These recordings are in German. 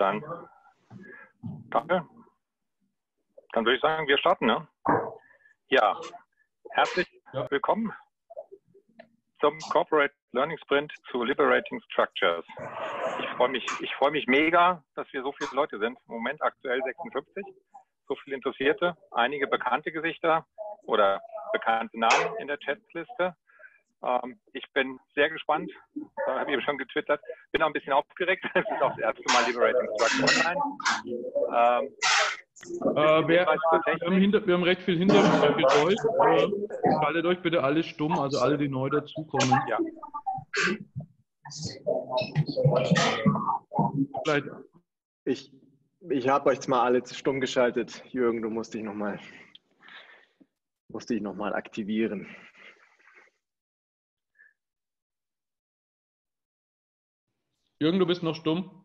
Dann, danke. Dann würde ich sagen, wir starten, ne? Ja, herzlich willkommen zum Corporate Learning Sprint zu Liberating Structures. Ich freue mich mega, dass wir so viele Leute sind. Im Moment aktuell 56, so viele Interessierte, einige bekannte Gesichter oder bekannte Namen in der Chatliste. Ich bin sehr gespannt, habe ich eben schon getwittert, bin auch ein bisschen aufgeregt. Es ist auch das erste Mal Liberating Structures online. Wir haben recht viel Hintergrundgeräusch. Schaltet euch bitte alle stumm, also alle, die neu dazukommen. Ja. Ich habe euch mal alle stumm geschaltet. Jürgen, du musst dich noch mal aktivieren. Jürgen, du bist noch stumm.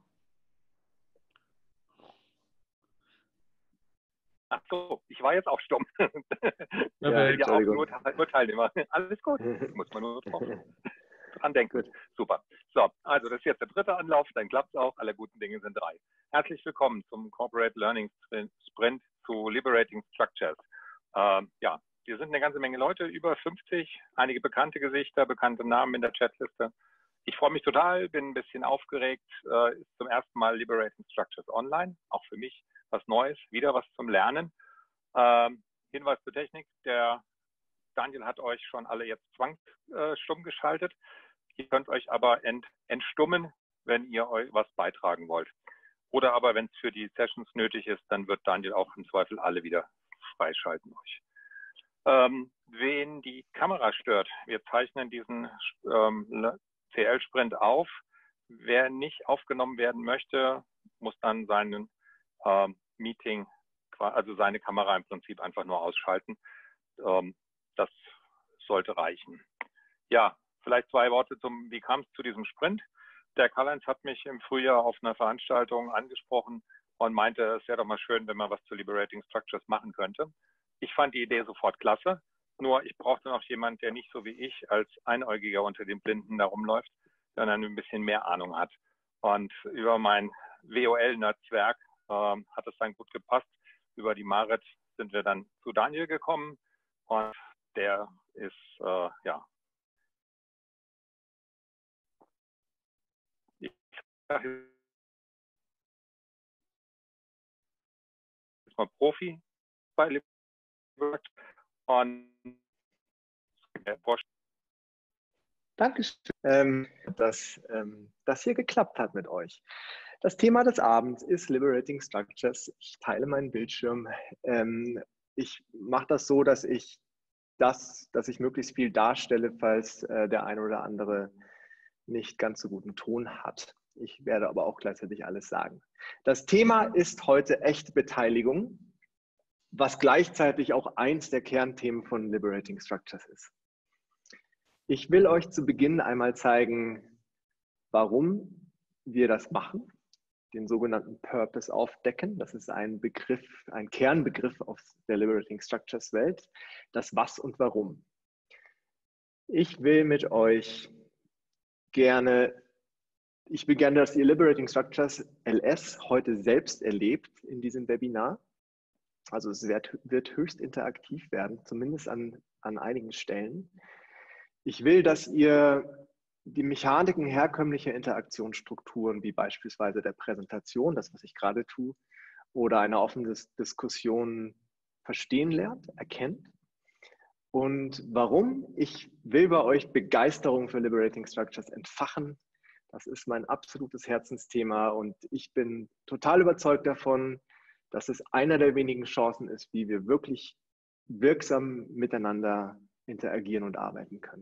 Ach so, ich war jetzt auch stumm. Ja, auch nur Teilnehmer. Alles gut, muss man nur dran denken. Gut. Super. So, also das ist jetzt der dritte Anlauf, dann klappt es auch. Alle guten Dinge sind drei. Herzlich willkommen zum Corporate Learning Sprint zu Liberating Structures. Ja, wir sind eine ganze Menge Leute, über 50, einige bekannte Gesichter, bekannte Namen in der Chatliste. Ich freue mich total, bin ein bisschen aufgeregt. Ist zum ersten Mal Liberating Structures online, auch für mich was Neues, wieder was zum Lernen. Hinweis zur Technik, der Daniel hat euch schon alle jetzt zwangsstumm geschaltet. Ihr könnt euch aber entstummen, wenn ihr euch was beitragen wollt. Oder aber, wenn es für die Sessions nötig ist, dann wird Daniel auch im Zweifel alle wieder freischalten euch. Wen die Kamera stört, wir zeichnen diesen CL-Sprint auf. Wer nicht aufgenommen werden möchte, muss dann seinen Meeting, also seine Kamera im Prinzip einfach nur ausschalten. Das sollte reichen. Ja, vielleicht zwei Worte wie kam es zu diesem Sprint? Der Karl-Heinz hat mich im Frühjahr auf einer Veranstaltung angesprochen und meinte, es wäre doch mal schön, wenn man was zu Liberating Structures machen könnte. Ich fand die Idee sofort klasse, nur ich brauchte noch jemanden, der nicht so wie ich als Einäugiger unter den Blinden da rumläuft, sondern ein bisschen mehr Ahnung hat. Und über mein WOL-Netzwerk hat es dann gut gepasst. Über die Marit sind wir dann zu Daniel gekommen und der ist, ja, ich sage jetzt mal Profi bei Liberating und Dankeschön, dass das hier geklappt hat mit euch. Das Thema des Abends ist Liberating Structures. Ich teile meinen Bildschirm. Ich mache das so, dass ich möglichst viel darstelle, falls der eine oder andere nicht ganz so guten Ton hat. Ich werde aber auch gleichzeitig alles sagen. Das Thema ist heute echte Beteiligung, was gleichzeitig auch eins der Kernthemen von Liberating Structures ist. Ich will euch zu Beginn einmal zeigen, warum wir das machen, den sogenannten Purpose aufdecken. Das ist ein Begriff, ein Kernbegriff aus der Liberating Structures Welt, das Was und Warum. Ich will gerne, dass ihr Liberating Structures LS heute selbst erlebt in diesem Webinar. Also es wird höchst interaktiv werden, zumindest an einigen Stellen. Ich will, dass ihr die Mechaniken herkömmlicher Interaktionsstrukturen, wie beispielsweise der Präsentation, das, was ich gerade tue, oder eine offene Diskussion verstehen lernt, erkennt. Und warum? Ich will bei euch Begeisterung für Liberating Structures entfachen. Das ist mein absolutes Herzensthema und ich bin total überzeugt davon, dass es einer der wenigen Chancen ist, wie wir wirklich wirksam miteinander interagieren und arbeiten können.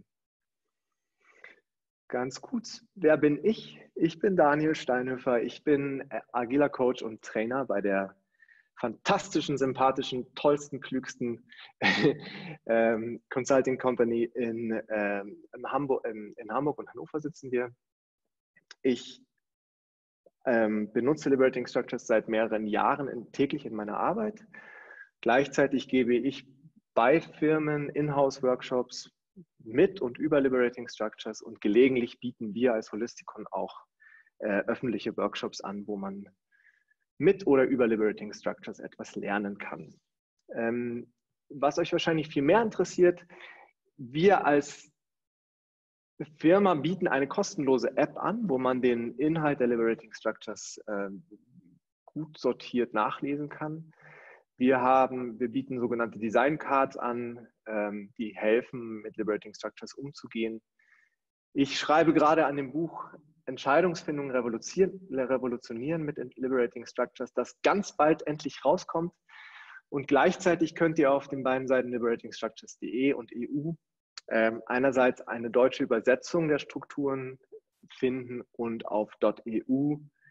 Ganz kurz, wer bin ich? Ich bin Daniel Steinhöfer. Ich bin agiler Coach und Trainer bei der fantastischen, sympathischen, tollsten, klügsten Consulting Company in Hamburg und Hannover sitzen wir. Ich benutze Liberating Structures seit mehreren Jahren täglich in meiner Arbeit. Gleichzeitig gebe ich bei Firmen Inhouse-Workshops mit und über Liberating Structures und gelegentlich bieten wir als Holisticon auch öffentliche Workshops an, wo man mit oder über Liberating Structures etwas lernen kann. Was euch wahrscheinlich viel mehr interessiert, wir als Firma bieten eine kostenlose App an, wo man den Inhalt der Liberating Structures gut sortiert nachlesen kann. Wir bieten sogenannte Design Cards an, die helfen, mit Liberating Structures umzugehen. Ich schreibe gerade an dem Buch Entscheidungsfindung revolutionieren mit Liberating Structures, das ganz bald endlich rauskommt. Und gleichzeitig könnt ihr auf den beiden Seiten liberatingstructures.de und EU einerseits eine deutsche Übersetzung der Strukturen finden und auf .eu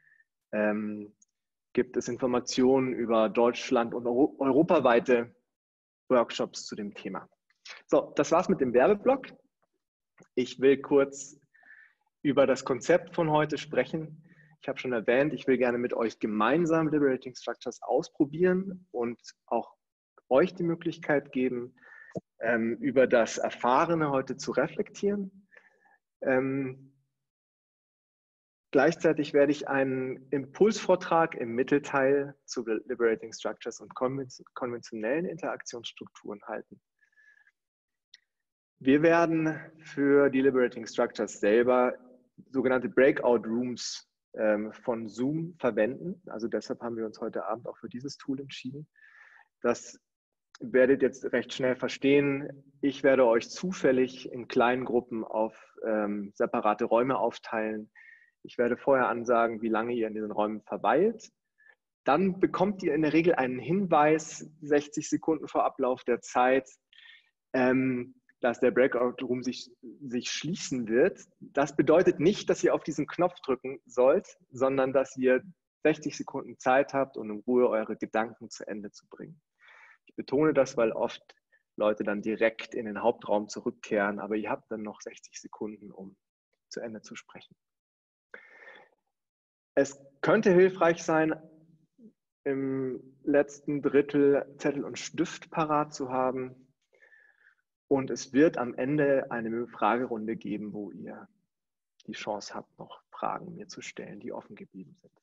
gibt es Informationen über Deutschland und europaweite Workshops zu dem Thema. So, das war's mit dem Werbeblock. Ich will kurz über das Konzept von heute sprechen. Ich habe schon erwähnt, ich will gerne mit euch gemeinsam Liberating Structures ausprobieren und auch euch die Möglichkeit geben, über das Erfahrene heute zu reflektieren. Gleichzeitig werde ich einen Impulsvortrag im Mittelteil zu Liberating Structures und konventionellen Interaktionsstrukturen halten. Wir werden für die Liberating Structures selber sogenannte Breakout Rooms von Zoom verwenden. Also deshalb haben wir uns heute Abend auch für dieses Tool entschieden. Das werdet ihr jetzt recht schnell verstehen. Ich werde euch zufällig in kleinen Gruppen auf separate Räume aufteilen. Ich werde vorher ansagen, wie lange ihr in diesen Räumen verweilt. Dann bekommt ihr in der Regel einen Hinweis, 60 Sekunden vor Ablauf der Zeit, dass der Breakout-Room sich schließen wird. Das bedeutet nicht, dass ihr auf diesen Knopf drücken sollt, sondern dass ihr 60 Sekunden Zeit habt, um in Ruhe eure Gedanken zu Ende zu bringen. Ich betone das, weil oft Leute dann direkt in den Hauptraum zurückkehren, aber ihr habt dann noch 60 Sekunden, um zu Ende zu sprechen. Es könnte hilfreich sein, im letzten Drittel Zettel und Stift parat zu haben. Und es wird am Ende eine Fragerunde geben, wo ihr die Chance habt, noch Fragen mir zu stellen, die offen geblieben sind.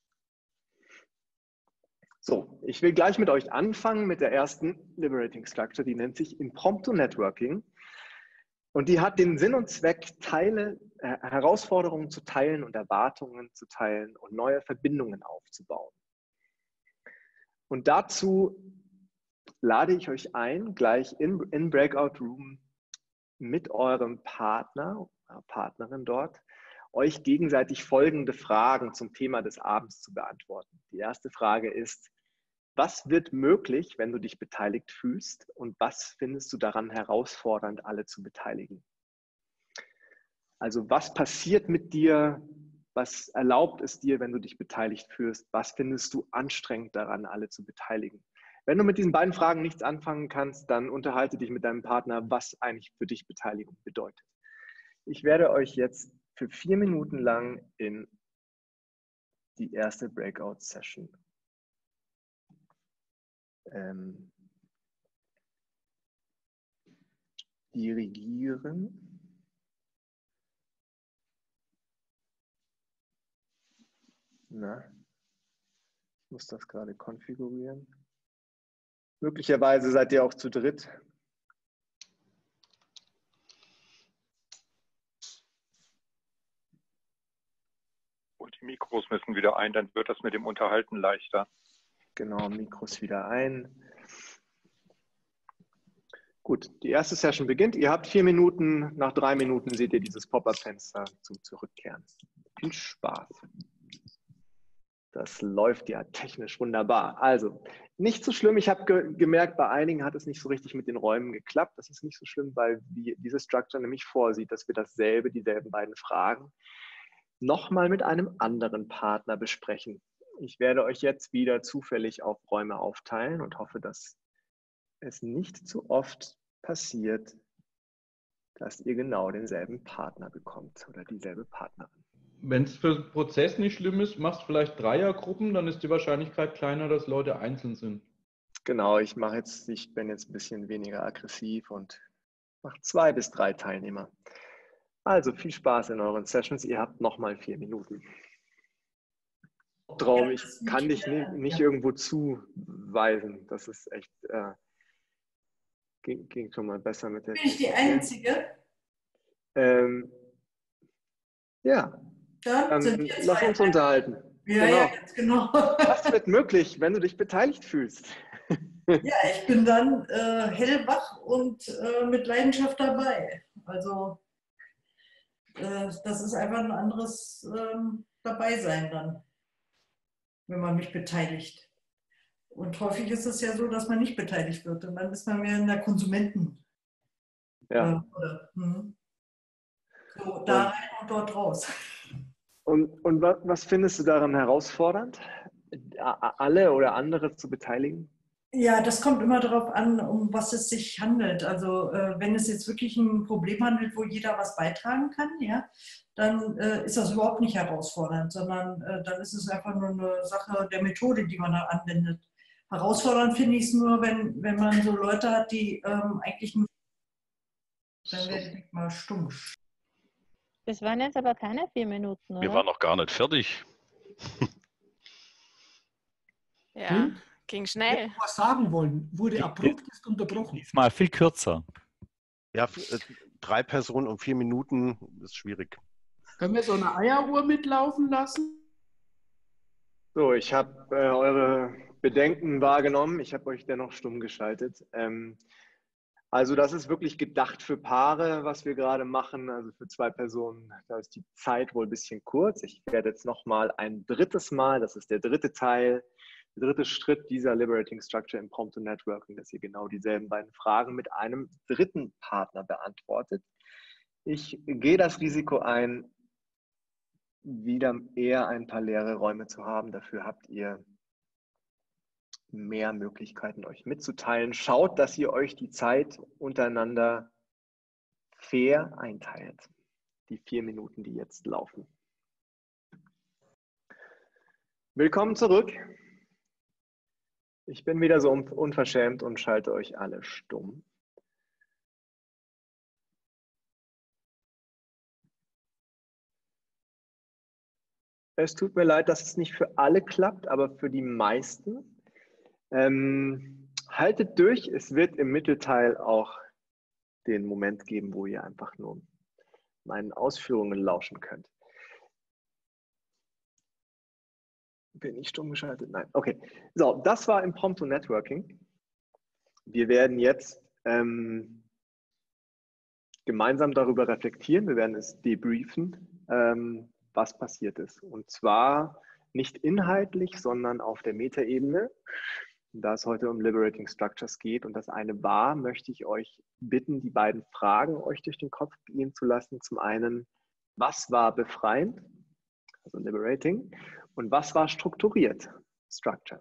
So, ich will gleich mit euch anfangen mit der ersten Liberating Structure, die nennt sich Impromptu Networking. Und die hat den Sinn und Zweck, Herausforderungen zu teilen und Erwartungen zu teilen und neue Verbindungen aufzubauen. Und dazu lade ich euch ein, gleich in Breakout Room mit eurem Partner, Partnerin dort, euch gegenseitig folgende Fragen zum Thema des Abends zu beantworten. Die erste Frage ist: Was wird möglich, wenn du dich beteiligt fühlst, und was findest du daran herausfordernd, alle zu beteiligen? Also was passiert mit dir? Was erlaubt es dir, wenn du dich beteiligt fühlst? Was findest du anstrengend daran, alle zu beteiligen? Wenn du mit diesen beiden Fragen nichts anfangen kannst, dann unterhalte dich mit deinem Partner, was eigentlich für dich Beteiligung bedeutet. Ich werde euch jetzt für 4 Minuten lang in die erste Breakout-Session dirigieren. Na, ich muss das gerade konfigurieren. Möglicherweise seid ihr auch zu dritt. Und die Mikros müssen wieder ein, dann wird das mit dem Unterhalten leichter. Genau, Mikros wieder ein. Gut, die erste Session beginnt. Ihr habt 4 Minuten. Nach 3 Minuten seht ihr dieses Pop-up-Fenster zum Zurückkehren. Viel Spaß. Das läuft ja technisch wunderbar. Also, nicht so schlimm. Ich habe gemerkt, bei einigen hat es nicht so richtig mit den Räumen geklappt. Das ist nicht so schlimm, weil diese Structure nämlich vorsieht, dass wir dieselben beiden Fragen nochmal mit einem anderen Partner besprechen. Ich werde euch jetzt wieder zufällig auf Räume aufteilen und hoffe, dass es nicht zu oft passiert, dass ihr genau denselben Partner bekommt oder dieselbe Partnerin. Wenn es für den Prozess nicht schlimm ist, machst du vielleicht Dreiergruppen, dann ist die Wahrscheinlichkeit kleiner, dass Leute einzeln sind. Genau, ich bin jetzt ein bisschen weniger aggressiv und mache 2 bis 3 Teilnehmer. Also viel Spaß in euren Sessions. Ihr habt nochmal 4 Minuten. Traum. Ich kann dich nicht irgendwo zuweisen. Das ist echt, ging schon mal besser mit der. Bin ich die Einzige? Ja, dann lass uns unterhalten. Ja, genau. Ja, ganz genau. Was wird möglich, wenn du dich beteiligt fühlst? Ja, ich bin dann hellwach und mit Leidenschaft dabei. Also das ist einfach ein anderes Dabeisein dann, wenn man mich beteiligt. Und häufig ist es ja so, dass man nicht beteiligt wird und dann ist man mehr in der Konsumenten. Ja. So, da rein und dort raus. Und was findest du daran herausfordernd, alle oder andere zu beteiligen? Ja, das kommt immer darauf an, um was es sich handelt. Also wenn es jetzt wirklich ein Problem handelt, wo jeder was beitragen kann, ja, dann ist das überhaupt nicht herausfordernd, sondern dann ist es einfach nur eine Sache der Methode, die man da anwendet. Herausfordernd finde ich es nur, wenn man so Leute hat, die eigentlich nur... Dann werde ich mal stumm. Das waren jetzt aber keine 4 Minuten, oder? Wir waren noch gar nicht fertig. Ja, ging schnell. Ich was sagen wollen, wurde abrupt unterbrochen. Diesmal viel kürzer. Ja, 3 Personen und 4 Minuten ist schwierig. Können wir so eine Eieruhr mitlaufen lassen? So, ich habe eure Bedenken wahrgenommen. Ich habe euch dennoch stumm geschaltet. Also das ist wirklich gedacht für Paare, was wir gerade machen, also für 2 Personen. Da ist die Zeit wohl ein bisschen kurz. Ich werde jetzt nochmal ein drittes Mal, das ist der dritte Teil, der dritte Schritt dieser Liberating Structure Impromptu Networking, dass ihr genau dieselben beiden Fragen mit einem dritten Partner beantwortet. Ich gehe das Risiko ein, wieder eher ein paar leere Räume zu haben. Dafür habt ihr mehr Möglichkeiten, euch mitzuteilen. Schaut, dass ihr euch die Zeit untereinander fair einteilt. Die 4 Minuten, die jetzt laufen. Willkommen zurück. Ich bin wieder so unverschämt und schalte euch alle stumm. Es tut mir leid, dass es nicht für alle klappt, aber für die meisten. Haltet durch, es wird im Mittelteil auch den Moment geben, wo ihr einfach nur meinen Ausführungen lauschen könnt. Bin ich stumm geschaltet? Nein. Okay. So, das war Impromptu Networking. Wir werden jetzt gemeinsam darüber reflektieren. Wir werden es debriefen, was passiert ist. Und zwar nicht inhaltlich, sondern auf der Metaebene. Da es heute um Liberating Structures geht und das eine war, möchte ich euch bitten, die beiden Fragen euch durch den Kopf gehen zu lassen. Zum einen, was war befreiend, also liberating, und was war strukturiert, structured.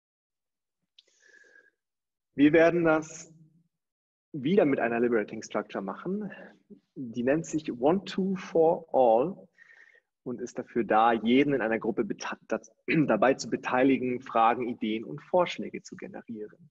Wir werden das wieder mit einer Liberating Structure machen. Die nennt sich One, Two, For All und ist dafür da, jeden in einer Gruppe dabei zu beteiligen, Fragen, Ideen und Vorschläge zu generieren.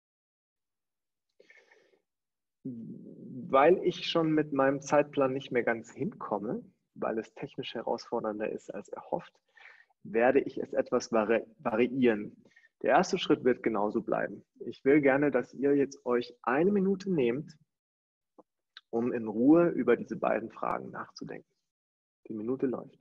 Weil ich schon mit meinem Zeitplan nicht mehr ganz hinkomme, weil es technisch herausfordernder ist als erhofft, werde ich es etwas variieren. Der erste Schritt wird genauso bleiben. Ich will gerne, dass ihr jetzt euch 1 Minute nehmt, um in Ruhe über diese beiden Fragen nachzudenken. Die Minute läuft.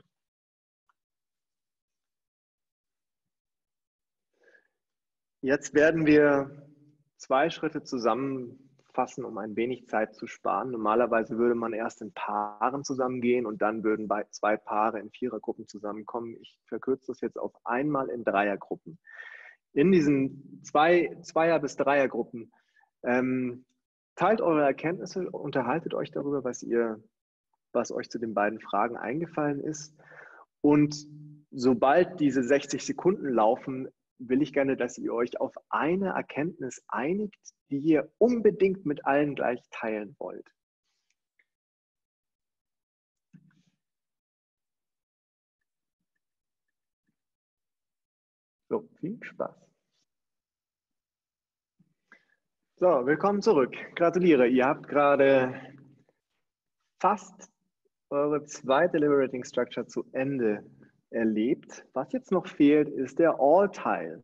Jetzt werden wir 2 Schritte zusammenfassen, um ein wenig Zeit zu sparen. Normalerweise würde man erst in Paaren zusammengehen und dann würden 2 Paare in 4er-Gruppen zusammenkommen. Ich verkürze das jetzt auf einmal in 3er-Gruppen. In diesen 2er- bis 3er-Gruppen teilt eure Erkenntnisse, unterhaltet euch darüber, was euch zu den beiden Fragen eingefallen ist. Und sobald diese 60 Sekunden laufen, will ich gerne, dass ihr euch auf eine Erkenntnis einigt, die ihr unbedingt mit allen gleich teilen wollt. So, viel Spaß. So, willkommen zurück. Gratuliere, ihr habt gerade fast eure zweite Liberating Structure zu Ende erlebt. Was jetzt noch fehlt, ist der All-Teil.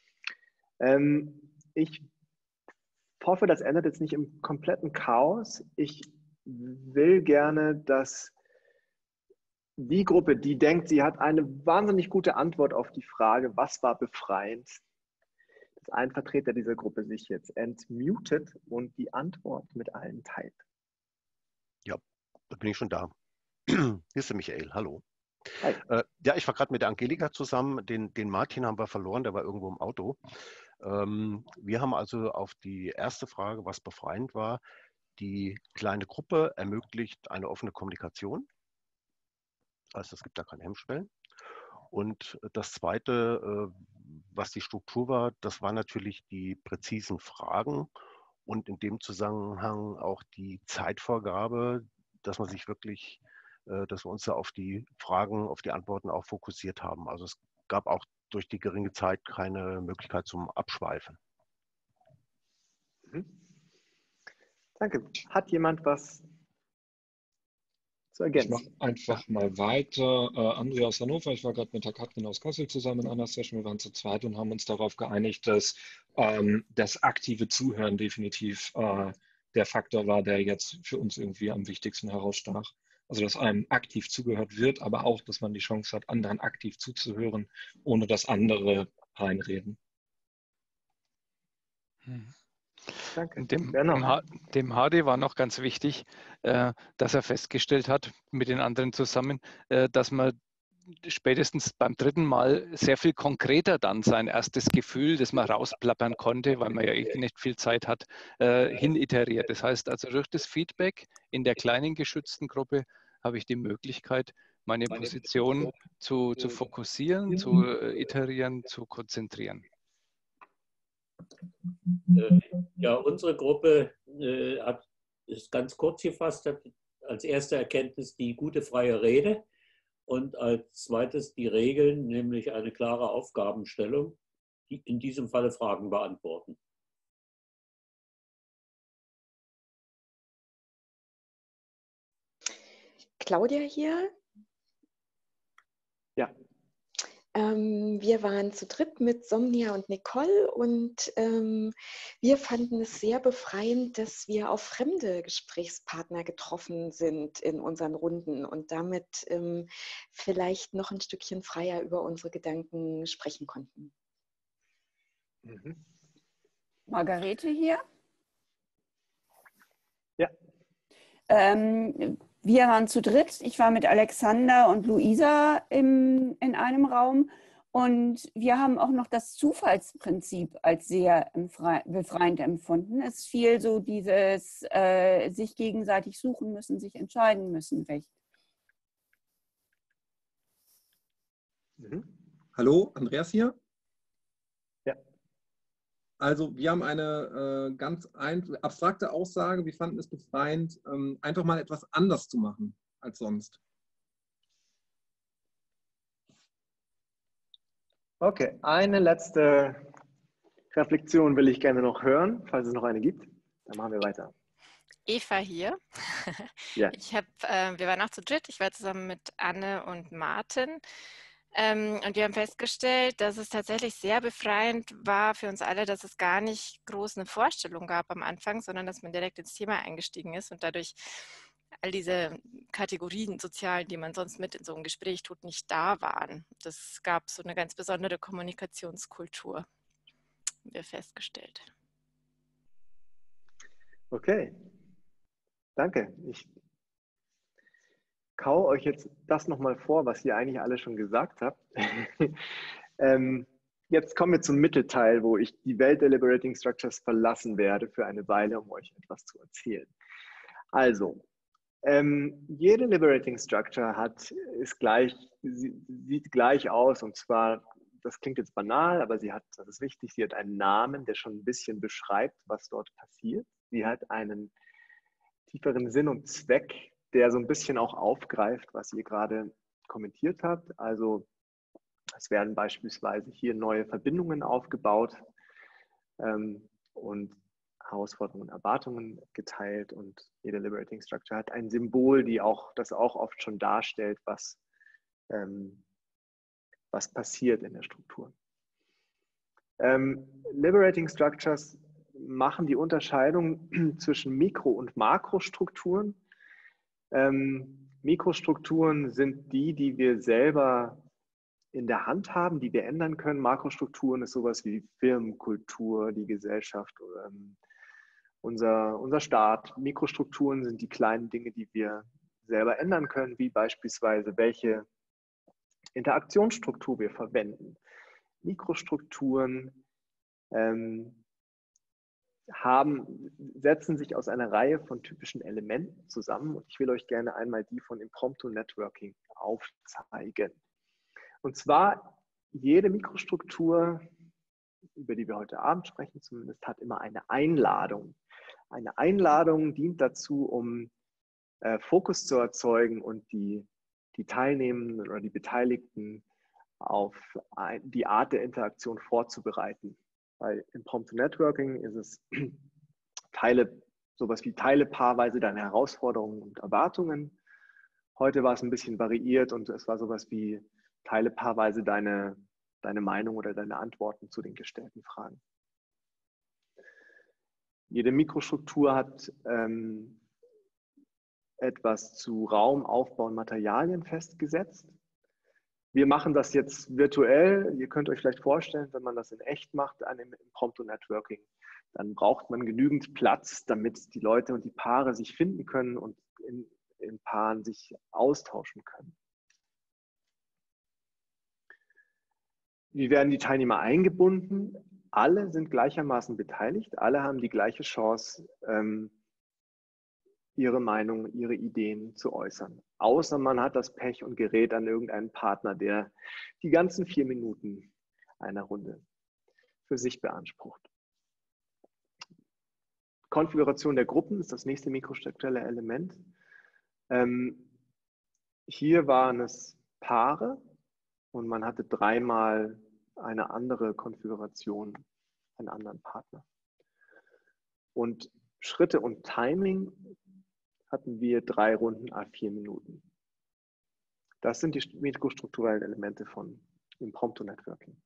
Ich hoffe, das endet jetzt nicht im kompletten Chaos. Ich will gerne, dass die Gruppe, die denkt, sie hat eine wahnsinnig gute Antwort auf die Frage, was war befreiend, dass ein Vertreter dieser Gruppe sich jetzt entmutet und die Antwort mit allen teilt. Ja, da bin ich schon da. Hier ist der Michael, hallo. Hi. Ja, ich war gerade mit der Angelika zusammen. Den Martin haben wir verloren, der war irgendwo im Auto. Wir haben also auf die erste Frage, was befreiend war, die kleine Gruppe ermöglicht eine offene Kommunikation. Das heißt, es gibt da keine Hemmschwellen. Und das Zweite, was die Struktur war, das waren natürlich die präzisen Fragen und in dem Zusammenhang auch die Zeitvorgabe, dass man sich wirklich, dass wir uns da auf die Fragen, auf die Antworten auch fokussiert haben. Also es gab auch durch die geringe Zeit keine Möglichkeit zum Abschweifen. Danke. Hat jemand was zu Ich ergänzen? mache einfach mal weiter. Andrea aus Hannover, ich war gerade mit der Katrin aus Kassel zusammen in einer Session. Wir waren zu zweit und haben uns darauf geeinigt, dass das aktive Zuhören definitiv der Faktor war, der jetzt für uns irgendwie am wichtigsten herausstach. Also, dass einem aktiv zugehört wird, aber auch, dass man die Chance hat, anderen aktiv zuzuhören, ohne dass andere reinreden. Danke. Dem HD war noch ganz wichtig, dass er festgestellt hat, mit den anderen zusammen, dass man spätestens beim dritten Mal sehr viel konkreter dann sein erstes Gefühl, das man rausplappern konnte, weil man ja nicht viel Zeit hat, hiniteriert. Das heißt also, durch das Feedback in der kleinen geschützten Gruppe habe ich die Möglichkeit, meine Position zu fokussieren, zu iterieren, zu konzentrieren. Ja, unsere Gruppe ist ganz kurz gefasst, hat als erste Erkenntnis die gute freie Rede und als zweites die Regeln, nämlich eine klare Aufgabenstellung, die in diesem Falle Fragen beantworten. Claudia hier. Ja. Wir waren zu dritt mit Somnia und Nicole und wir fanden es sehr befreiend, dass wir auf fremde Gesprächspartner getroffen sind in unseren Runden und damit vielleicht noch ein Stückchen freier über unsere Gedanken sprechen konnten. Margarete hier. Ja. Wir waren zu dritt. Ich war mit Alexander und Luisa in einem Raum. Und wir haben auch noch das Zufallsprinzip als sehr befreiend empfunden. Es fiel so dieses sich gegenseitig suchen müssen, sich entscheiden müssen weg. Hallo, Andreas hier. Ja. Also wir haben eine ganz abstrakte Aussage. Wir fanden es befreiend, einfach mal etwas anders zu machen als sonst. Okay, eine letzte Reflexion will ich gerne noch hören, falls es noch eine gibt. Dann machen wir weiter. Eva hier. Ja. Wir waren auch zu dritt. Ich war zusammen mit Anne und Martin. Und wir haben festgestellt, dass es tatsächlich sehr befreiend war für uns alle, dass es gar nicht groß eine Vorstellung gab am Anfang, sondern dass man direkt ins Thema eingestiegen ist und dadurch all diese Kategorien sozialen, die man sonst mit in so einem Gespräch tut, nicht da waren. Das gab so eine ganz besondere Kommunikationskultur, haben wir festgestellt. Okay, danke. Ich kau euch jetzt das nochmal vor, was ihr eigentlich alle schon gesagt habt. Jetzt kommen wir zum Mittelteil, wo ich die Welt der Liberating Structures verlassen werde für eine Weile, um euch etwas zu erzählen. Also, jede Liberating Structure sieht gleich aus, und zwar, das klingt jetzt banal, aber das ist wichtig, sie hat einen Namen, der schon ein bisschen beschreibt, was dort passiert. Sie hat einen tieferen Sinn und Zweck, der so ein bisschen auch aufgreift, was ihr gerade kommentiert habt. Also es werden beispielsweise hier neue Verbindungen aufgebaut und Herausforderungen und Erwartungen geteilt, und jede Liberating Structure hat ein Symbol, das auch oft schon darstellt, was was passiert in der Struktur. Liberating Structures machen die Unterscheidung zwischen Mikro- und Makrostrukturen. Mikrostrukturen sind die wir selber in der Hand haben, die wir ändern können. Makrostrukturen ist sowas wie Firmenkultur, die Gesellschaft, unser Staat. Mikrostrukturen sind die kleinen Dinge, die wir selber ändern können, wie beispielsweise welche Interaktionsstruktur wir verwenden. Mikrostrukturen setzen sich aus einer Reihe von typischen Elementen zusammen und ich will euch gerne einmal die von Impromptu Networking aufzeigen. Und zwar jede Mikrostruktur, über die wir heute Abend sprechen zumindest, hat immer eine Einladung. Eine Einladung dient dazu, um Fokus zu erzeugen und die Teilnehmenden oder die Beteiligten auf die Art der Interaktion vorzubereiten. Bei Impromptu Networking ist es sowas wie teile paarweise deine Herausforderungen und Erwartungen. Heute war es ein bisschen variiert und es war sowas wie teile paarweise deine Meinung oder deine Antworten zu den gestellten Fragen. Jede Mikrostruktur hat etwas zu Raum, Aufbau und Materialien festgesetzt. Wir machen das jetzt virtuell. Ihr könnt euch vielleicht vorstellen, wenn man das in echt macht, an dem Impromptu Networking, dann braucht man genügend Platz, damit die Leute und die Paare sich finden können und in Paaren sich austauschen können. Wie werden die Teilnehmer eingebunden? Alle sind gleichermaßen beteiligt, alle haben die gleiche Chance, ihre Meinung, ihre Ideen zu äußern. Außer man hat das Pech und gerät an irgendeinen Partner, der die ganzen 4 Minuten einer Runde für sich beansprucht. Konfiguration der Gruppen ist das nächste mikrostrukturelle Element. Hier waren es Paare und man hatte 3-mal eine andere Konfiguration, einen anderen Partner. Und Schritte und Timing hatten wir 3 Runden à 4 Minuten. Das sind die mikrostrukturellen Elemente von Impromptu Networking.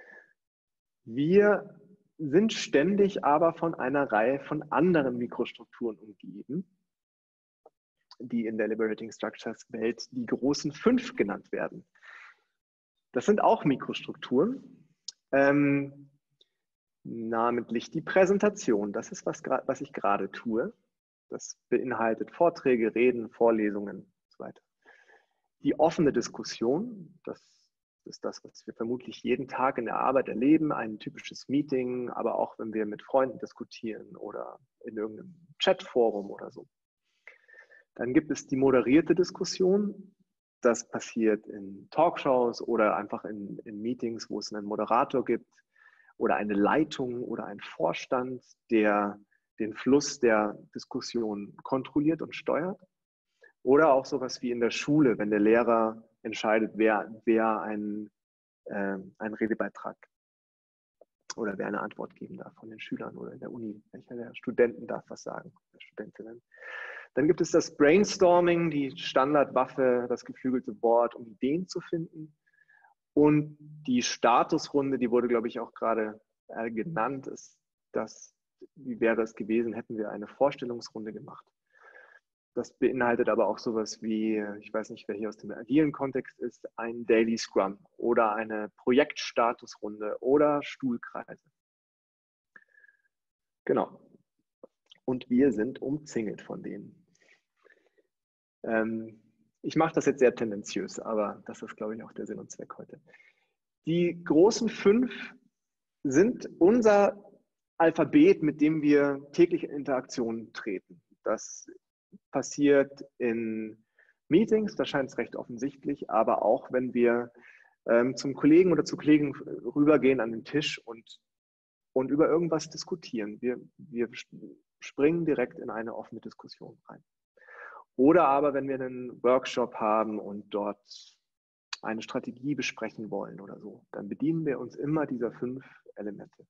Wir sind ständig aber von einer Reihe von anderen Mikrostrukturen umgeben, die in der Liberating Structures Welt die großen 5 genannt werden. Das sind auch Mikrostrukturen, namentlich die Präsentation. Das ist, was ich gerade tue. Das beinhaltet Vorträge, Reden, Vorlesungen und so weiter. Die offene Diskussion, das ist das, was wir vermutlich jeden Tag in der Arbeit erleben, ein typisches Meeting, aber auch wenn wir mit Freunden diskutieren oder in irgendeinem Chatforum oder so. Dann gibt es die moderierte Diskussion. Das passiert in Talkshows oder einfach in Meetings, wo es einen Moderator gibt oder eine Leitung oder einen Vorstand, der den Fluss der Diskussion kontrolliert und steuert. Oder auch sowas wie in der Schule, wenn der Lehrer entscheidet, wer einen Redebeitrag oder wer eine Antwort geben darf von den Schülern oder in der Uni. Welcher der Studenten darf was sagen, der Studentinnen. Dann gibt es das Brainstorming, die Standardwaffe, das geflügelte Wort, um Ideen zu finden. Und die Statusrunde, die wurde, glaube ich, auch gerade genannt, ist das, wie wäre es gewesen, hätten wir eine Vorstellungsrunde gemacht. Das beinhaltet aber auch sowas wie, ich weiß nicht, wer hier aus dem agilen Kontext ist, ein Daily Scrum oder eine Projektstatusrunde oder Stuhlkreise. Genau. Und wir sind umzingelt von denen. Ich mache das jetzt sehr tendenziös, aber das ist, glaube ich, auch der Sinn und Zweck heute. Die großen 5 sind unser Alphabet, mit dem wir täglich in Interaktion treten. Das passiert in Meetings, da scheint es recht offensichtlich, aber auch wenn wir zum Kollegen oder zu Kollegen rübergehen an den Tisch und über irgendwas diskutieren. Wir springen direkt in eine offene Diskussion rein. Oder aber, wenn wir einen Workshop haben und dort eine Strategie besprechen wollen oder so, dann bedienen wir uns immer dieser 5 Elemente.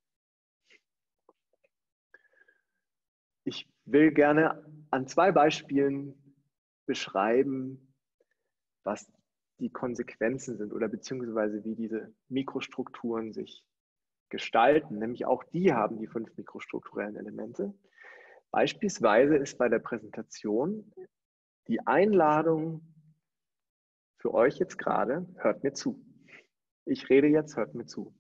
Ich will gerne an 2 Beispielen beschreiben, was die Konsequenzen sind oder beziehungsweise wie diese Mikrostrukturen sich gestalten. Nämlich auch die haben die 5 mikrostrukturellen Elemente. Beispielsweise ist bei der Präsentation die Einladung für euch jetzt gerade, hört mir zu. Ich rede jetzt, hört mir zu.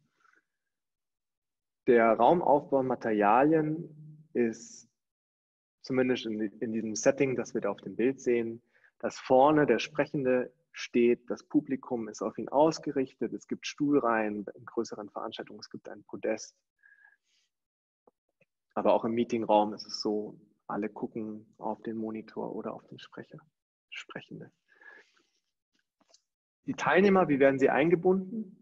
Der Raumaufbau Materialien ist zumindest in diesem Setting, das wir da auf dem Bild sehen, dass vorne der Sprechende steht, das Publikum ist auf ihn ausgerichtet, es gibt Stuhlreihen in größeren Veranstaltungen, es gibt ein Podest. Aber auch im Meetingraum ist es so, alle gucken auf den Monitor oder auf den Sprechende. Die Teilnehmer, wie werden sie eingebunden?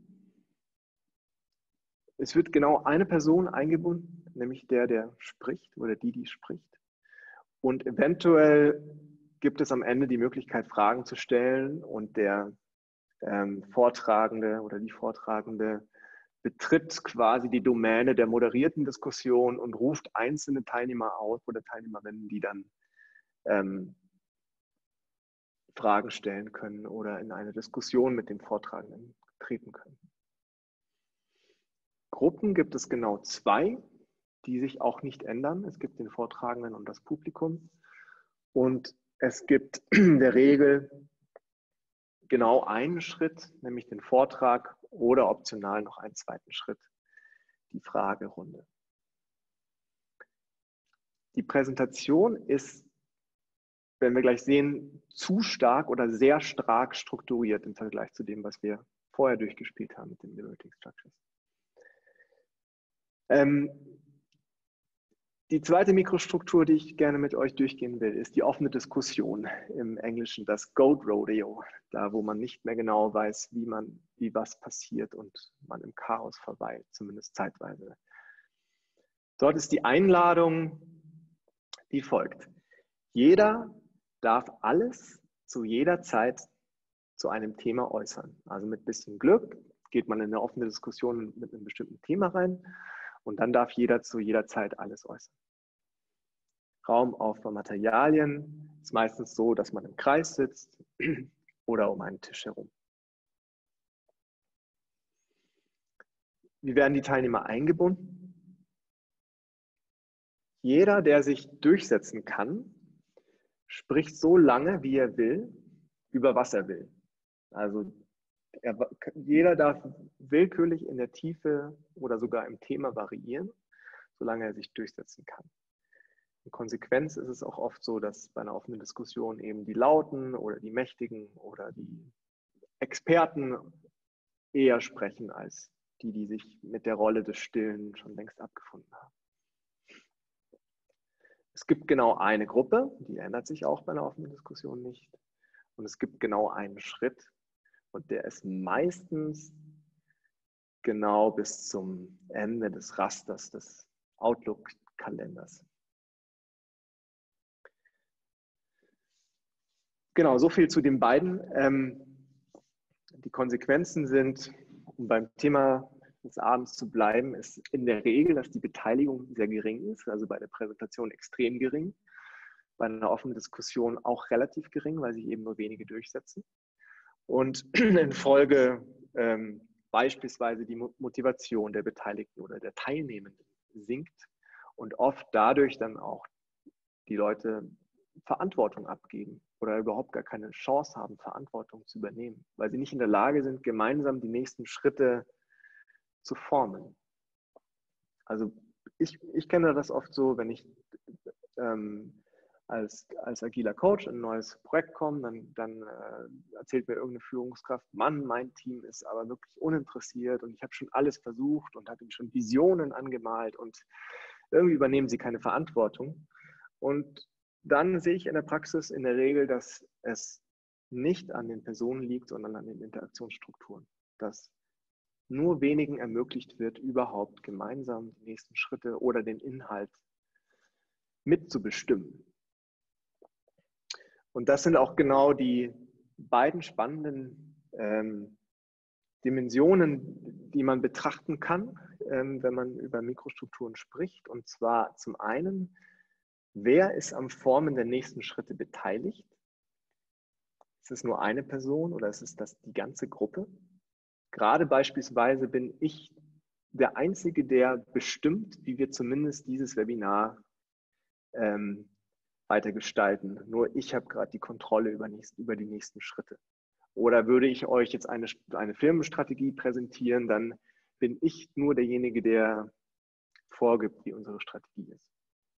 Es wird genau eine Person eingebunden, nämlich der spricht oder die spricht. Und eventuell gibt es am Ende die Möglichkeit, Fragen zu stellen und der Vortragende oder die Vortragende betritt quasi die Domäne der moderierten Diskussion und ruft einzelne Teilnehmer auf oder Teilnehmerinnen, die dann Fragen stellen können oder in eine Diskussion mit dem Vortragenden treten können. Gruppen gibt es genau 2, die sich auch nicht ändern. Es gibt den Vortragenden und das Publikum. Und es gibt in der Regel genau einen Schritt, nämlich den Vortrag oder optional noch einen zweiten Schritt, die Fragerunde. Die Präsentation ist, wenn wir gleich sehen, zu stark oder sehr stark strukturiert im Vergleich zu dem, was wir vorher durchgespielt haben mit den Liberating Structures. Die zweite Mikrostruktur, die ich gerne mit euch durchgehen will, ist die offene Diskussion, im Englischen das Goat Rodeo, da wo man nicht mehr genau weiß, wie was passiert und man im Chaos verweilt, zumindest zeitweise. Dort ist die Einladung wie folgt. Jeder darf alles zu jeder Zeit zu einem Thema äußern. Also mit ein bisschen Glück geht man in eine offene Diskussion mit einem bestimmten Thema rein. Und dann darf jeder zu jeder Zeit alles äußern. Raumaufbau Materialien ist meistens so, dass man im Kreis sitzt oder um einen Tisch herum. Wie werden die Teilnehmer eingebunden? Jeder, der sich durchsetzen kann, spricht so lange, wie er will, über was er will. Also jeder darf willkürlich in der Tiefe oder sogar im Thema variieren, solange er sich durchsetzen kann. In Konsequenz ist es auch oft so, dass bei einer offenen Diskussion eben die Lauten oder die Mächtigen oder die Experten eher sprechen als die, die sich mit der Rolle des Stillen schon längst abgefunden haben. Es gibt genau eine Gruppe, die ändert sich auch bei einer offenen Diskussion nicht. Und es gibt genau einen Schritt, und der ist meistens genau bis zum Ende des Rasters des Outlook-Kalenders. Genau, so viel zu den beiden. Die Konsequenzen sind, um beim Thema des Abends zu bleiben, ist in der Regel, dass die Beteiligung sehr gering ist, also bei der Präsentation extrem gering, bei einer offenen Diskussion auch relativ gering, weil sich eben nur wenige durchsetzen. Und in Folge beispielsweise die Motivation der Beteiligten oder der Teilnehmenden sinkt und oft dadurch dann auch die Leute Verantwortung abgeben oder überhaupt gar keine Chance haben, Verantwortung zu übernehmen, weil sie nicht in der Lage sind, gemeinsam die nächsten Schritte zu formen. Also ich kenne das oft so, wenn ich als agiler Coach in ein neues Projekt komme, dann erzählt mir irgendeine Führungskraft, Mann, mein Team ist aber wirklich uninteressiert und ich habe schon alles versucht und habe ihm schon Visionen angemalt und irgendwie übernehmen sie keine Verantwortung. Und dann sehe ich in der Praxis in der Regel, dass es nicht an den Personen liegt, sondern an den Interaktionsstrukturen. Dass nur wenigen ermöglicht wird, überhaupt gemeinsam die nächsten Schritte oder den Inhalt mitzubestimmen. Und das sind auch genau die beiden spannenden Dimensionen, die man betrachten kann, wenn man über Mikrostrukturen spricht. Und zwar zum einen, wer ist am Formen der nächsten Schritte beteiligt? Ist es nur eine Person oder ist es das die ganze Gruppe? Gerade beispielsweise bin ich der Einzige, der bestimmt, wie wir zumindest dieses Webinar weiter gestalten. Nur ich habe gerade die Kontrolle über die nächsten Schritte. Oder würde ich euch jetzt eine Firmenstrategie präsentieren, dann bin ich nur derjenige, der vorgibt, wie unsere Strategie ist.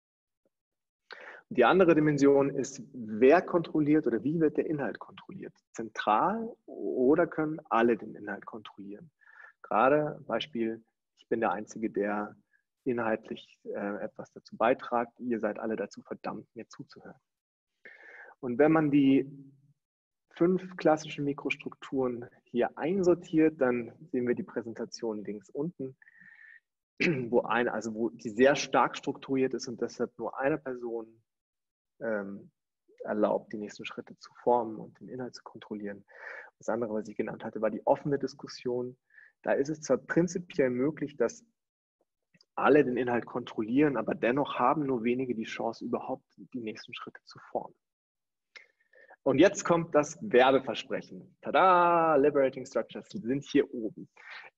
Die andere Dimension ist, wer kontrolliert oder wie wird der Inhalt kontrolliert? Zentral oder können alle den Inhalt kontrollieren? Gerade Beispiel, ich bin der Einzige, der inhaltlich etwas dazu beitragt. Ihr seid alle dazu verdammt, mir zuzuhören. Und wenn man die 5 klassischen Mikrostrukturen hier einsortiert, dann sehen wir die Präsentation links unten, wo die sehr stark strukturiert ist und deshalb nur eine Person erlaubt, die nächsten Schritte zu formen und den Inhalt zu kontrollieren. Das andere, was ich genannt hatte, war die offene Diskussion. Da ist es zwar prinzipiell möglich, dass alle den Inhalt kontrollieren, aber dennoch haben nur wenige die Chance, überhaupt die nächsten Schritte zu formen. Und jetzt kommt das Werbeversprechen. Tada! Liberating Structures sind hier oben.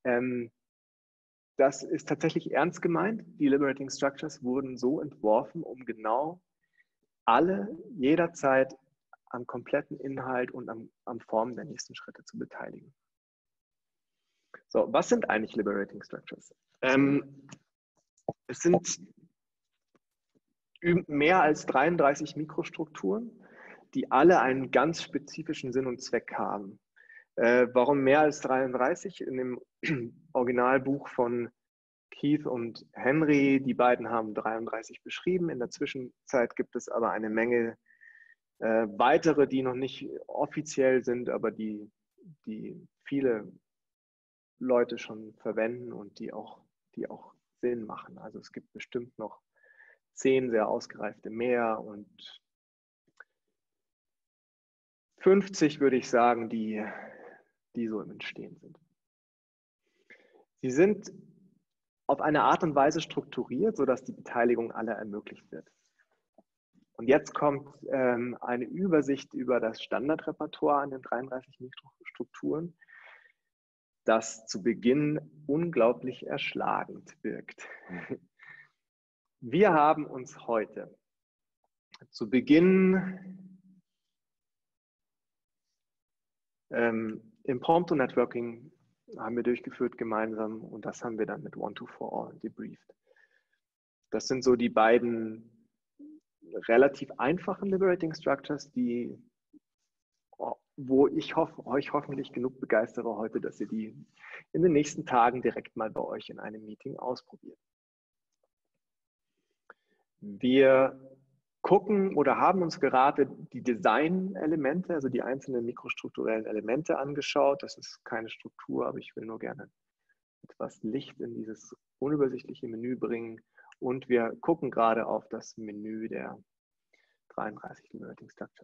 Das ist tatsächlich ernst gemeint. Die Liberating Structures wurden so entworfen, um genau alle jederzeit am kompletten Inhalt und am Formen der nächsten Schritte zu beteiligen. So, was sind eigentlich Liberating Structures? Es sind mehr als 33 Mikrostrukturen, die alle einen ganz spezifischen Sinn und Zweck haben. Warum mehr als 33? In dem Originalbuch von Keith und Henry, die beiden haben 33 beschrieben. In der Zwischenzeit gibt es aber eine Menge weitere, die noch nicht offiziell sind, aber die viele Leute schon verwenden und die auch Sinn machen. Also es gibt bestimmt noch 10 sehr ausgereifte mehr und 50 würde ich sagen, die so im Entstehen sind. Sie sind auf eine Art und Weise strukturiert, sodass die Beteiligung aller ermöglicht wird. Und jetzt kommt eine Übersicht über das Standardrepertoire an den 33 Mikrostrukturen, das zu Beginn unglaublich erschlagend wirkt. Wir haben uns heute zu Beginn Impromptu Networking haben wir durchgeführt gemeinsam und das haben wir dann mit One2For All debrieft. Das sind so die beiden relativ einfachen Liberating Structures, wo ich euch hoffentlich genug begeistere heute, dass ihr die in den nächsten Tagen direkt mal bei euch in einem Meeting ausprobiert. Wir gucken oder haben uns gerade die Design-Elemente, also die einzelnen mikrostrukturellen Elemente angeschaut. Das ist keine Struktur, aber ich will nur gerne etwas Licht in dieses unübersichtliche Menü bringen. Und wir gucken gerade auf das Menü der 33 Liberating Structures.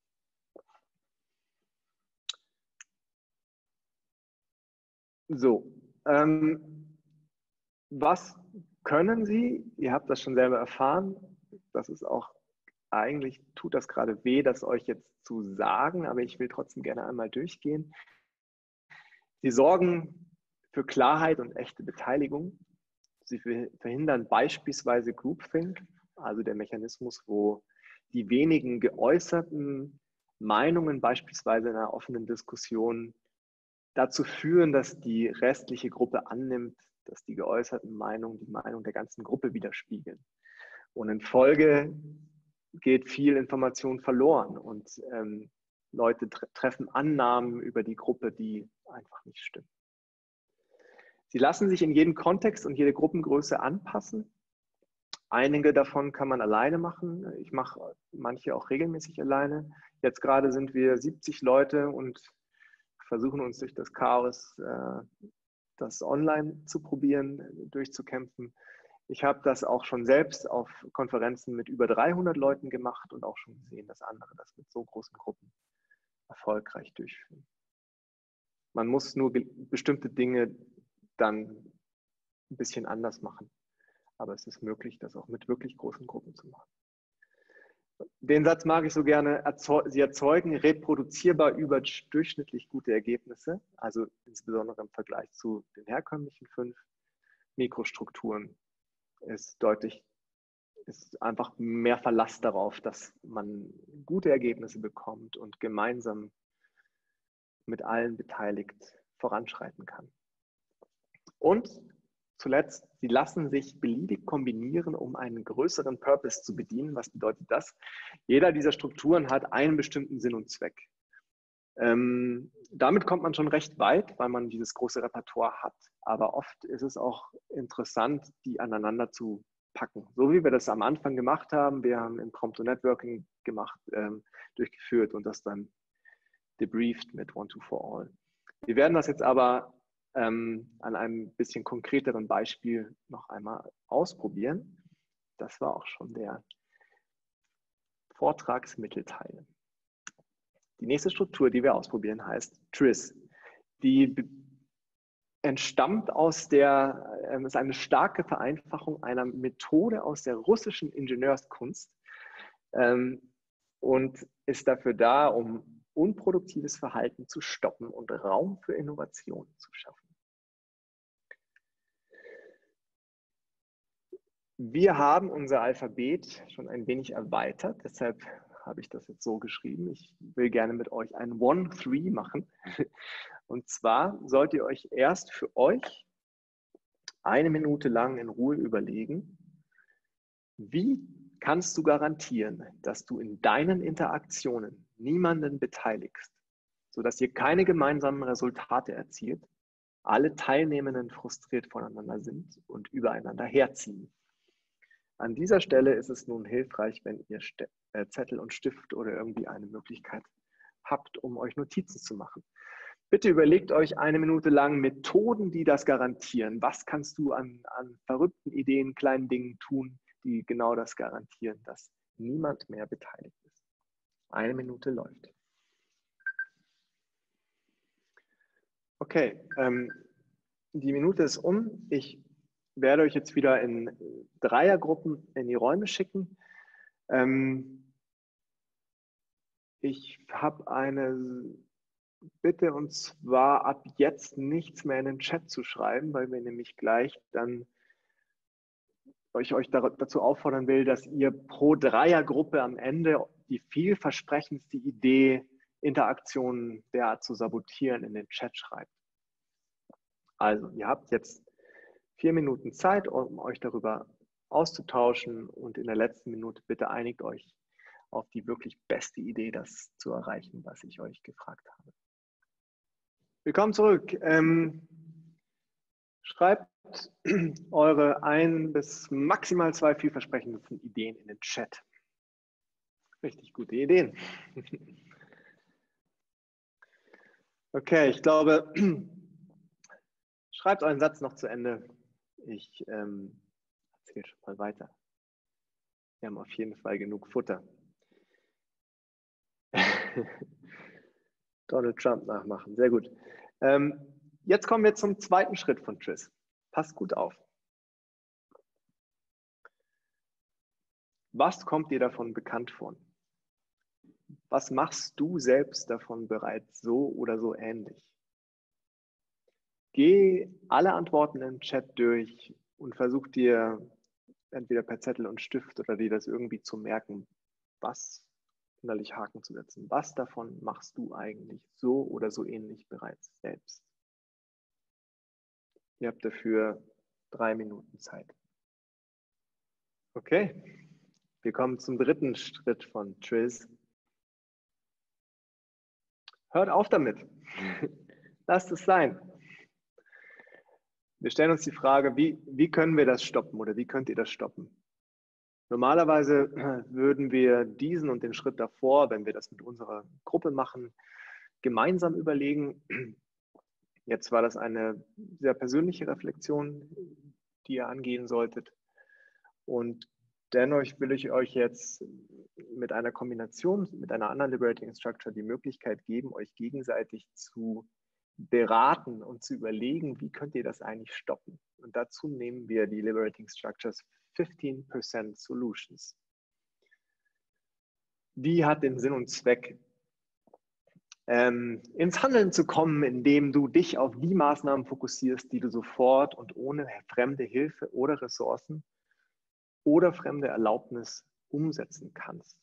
So, was können Sie? Ihr habt das schon selber erfahren. Das ist auch, eigentlich tut das gerade weh, das euch jetzt zu sagen, aber ich will trotzdem gerne einmal durchgehen. Sie sorgen für Klarheit und echte Beteiligung. Sie verhindern beispielsweise Groupthink, also der Mechanismus, wo die wenigen geäußerten Meinungen beispielsweise in einer offenen Diskussion dazu führen, dass die restliche Gruppe annimmt, dass die geäußerten Meinungen die Meinung der ganzen Gruppe widerspiegeln. Und in Folge geht viel Information verloren und Leute treffen Annahmen über die Gruppe, die einfach nicht stimmen. Sie lassen sich in jedem Kontext und jede Gruppengröße anpassen. Einige davon kann man alleine machen. Ich mache manche auch regelmäßig alleine. Jetzt gerade sind wir 70 Leute und versuchen uns durch das Chaos, das online zu probieren, durchzukämpfen. Ich habe das auch schon selbst auf Konferenzen mit über 300 Leuten gemacht und auch schon gesehen, dass andere das mit so großen Gruppen erfolgreich durchführen. Man muss nur bestimmte Dinge dann ein bisschen anders machen. Aber es ist möglich, das auch mit wirklich großen Gruppen zu machen. Den Satz mag ich so gerne. Sie erzeugen reproduzierbar überdurchschnittlich gute Ergebnisse, also insbesondere im Vergleich zu den herkömmlichen 5 Mikrostrukturen ist einfach mehr Verlass darauf, dass man gute Ergebnisse bekommt und gemeinsam mit allen beteiligt voranschreiten kann. Und zuletzt, sie lassen sich beliebig kombinieren, um einen größeren Purpose zu bedienen. Was bedeutet das? Jeder dieser Strukturen hat einen bestimmten Sinn und Zweck. Damit kommt man schon recht weit, weil man dieses große Repertoire hat. Aber oft ist es auch interessant, die aneinander zu packen. So wie wir das am Anfang gemacht haben. Wir haben Impromptu Networking durchgeführt und das dann debrieft mit One, Two, For All. Wir werden das jetzt aber an einem bisschen konkreteren Beispiel noch einmal ausprobieren. Das war auch schon der Vortragsmittelteil. Die nächste Struktur, die wir ausprobieren, heißt TRIZ. Die entstammt ist eine starke Vereinfachung einer Methode aus der russischen Ingenieurskunst und ist dafür da, um unproduktives Verhalten zu stoppen und Raum für Innovation zu schaffen. Wir haben unser Alphabet schon ein wenig erweitert, deshalb habe ich das jetzt so geschrieben. Ich will gerne mit euch ein 1-3 machen. Und zwar sollt ihr euch erst für euch 1 Minute lang in Ruhe überlegen, wie kannst du garantieren, dass du in deinen Interaktionen niemanden beteiligst, sodass ihr keine gemeinsamen Resultate erzielt, alle Teilnehmenden frustriert voneinander sind und übereinander herziehen. An dieser Stelle ist es nun hilfreich, wenn ihr Zettel und Stift oder irgendwie eine Möglichkeit habt, um euch Notizen zu machen. Bitte überlegt euch 1 Minute lang Methoden, die das garantieren. Was kannst du an verrückten Ideen, kleinen Dingen tun, die genau das garantieren, dass niemand mehr beteiligt ist. 1 Minute läuft. Okay, die Minute ist um. Ich werde euch jetzt wieder in Dreiergruppen in die Räume schicken. Ich habe eine Bitte, und zwar ab jetzt nichts mehr in den Chat zu schreiben, weil wir nämlich gleich dann euch dazu auffordern will, dass ihr pro Dreiergruppe am Ende die vielversprechendste Idee, Interaktionen derart zu sabotieren, in den Chat schreibt. Also, ihr habt jetzt 4 Minuten Zeit, um euch darüber auszutauschen, und in der letzten Minute bitte einigt euch auf die wirklich beste Idee, das zu erreichen, was ich euch gefragt habe. Willkommen zurück. Schreibt eure 1 bis maximal 2 vielversprechendsten Ideen in den Chat. Richtig gute Ideen. Okay, ich glaube, schreibt euren Satz noch zu Ende. Ich erzähle schon mal weiter. Wir haben auf jeden Fall genug Futter. Donald Trump nachmachen, sehr gut. Jetzt kommen wir zum zweiten Schritt von TRIZ. Passt gut auf. Was kommt dir davon bekannt vor? Was machst du selbst davon bereits so oder so ähnlich? Geh alle Antworten im Chat durch und versuch dir entweder per Zettel und Stift oder dir das irgendwie zu merken, was innerlich Haken zu setzen. Was davon machst du eigentlich so oder so ähnlich bereits selbst? Ihr habt dafür 3 Minuten Zeit. Okay, wir kommen zum dritten Schritt von TRIZ. Hört auf damit. Lasst es sein. Wir stellen uns die Frage, wie können wir das stoppen oder wie könnt ihr das stoppen? Normalerweise würden wir diesen und den Schritt davor, wenn wir das mit unserer Gruppe machen, gemeinsam überlegen. Jetzt war das eine sehr persönliche Reflexion, die ihr angehen solltet. Und dennoch will ich euch jetzt mit einer Kombination, mit einer anderen Liberating Structure die Möglichkeit geben, euch gegenseitig zu beraten und zu überlegen, wie könnt ihr das eigentlich stoppen. Und dazu nehmen wir die Liberating Structures 15% Solutions. die hat den Sinn und Zweck, ins Handeln zu kommen, indem du dich auf die Maßnahmen fokussierst, die du sofort und ohne fremde Hilfe oder Ressourcen oder fremde Erlaubnis umsetzen kannst.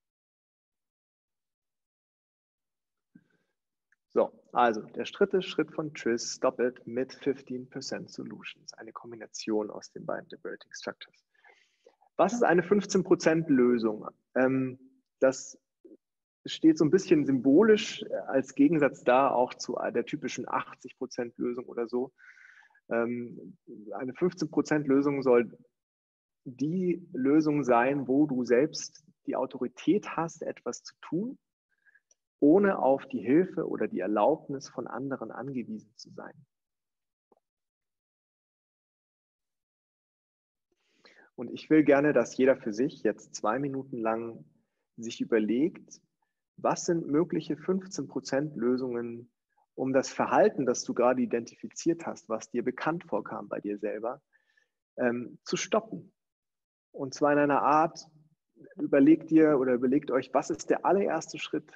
So, also der dritte Schritt von TRIZ, Stop It mit 15% Solutions, eine Kombination aus den beiden Liberating Structures. Was ist eine 15% Lösung? Das steht so ein bisschen symbolisch als Gegensatz da auch zu der typischen 80% Lösung oder so. Eine 15% Lösung soll die Lösung sein, wo du selbst die Autorität hast, etwas zu tun, ohne auf die Hilfe oder die Erlaubnis von anderen angewiesen zu sein. Und ich will gerne, dass jeder für sich jetzt 2 Minuten lang sich überlegt, was sind mögliche 15% Lösungen, um das Verhalten, das du gerade identifiziert hast, was dir bekannt vorkam bei dir selber, zu stoppen. Und zwar in einer Art, überlegt euch, was ist der allererste Schritt,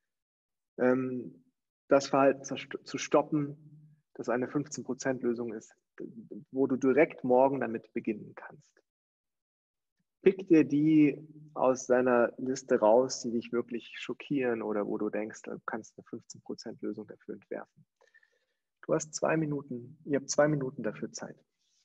das Verhalten zu stoppen, das eine 15% Lösung ist, wo du direkt morgen damit beginnen kannst. Pick dir die aus deiner Liste raus, die dich wirklich schockieren oder wo du denkst, du kannst eine 15% Lösung dafür entwerfen. Du hast 2 Minuten, ihr habt 2 Minuten dafür Zeit.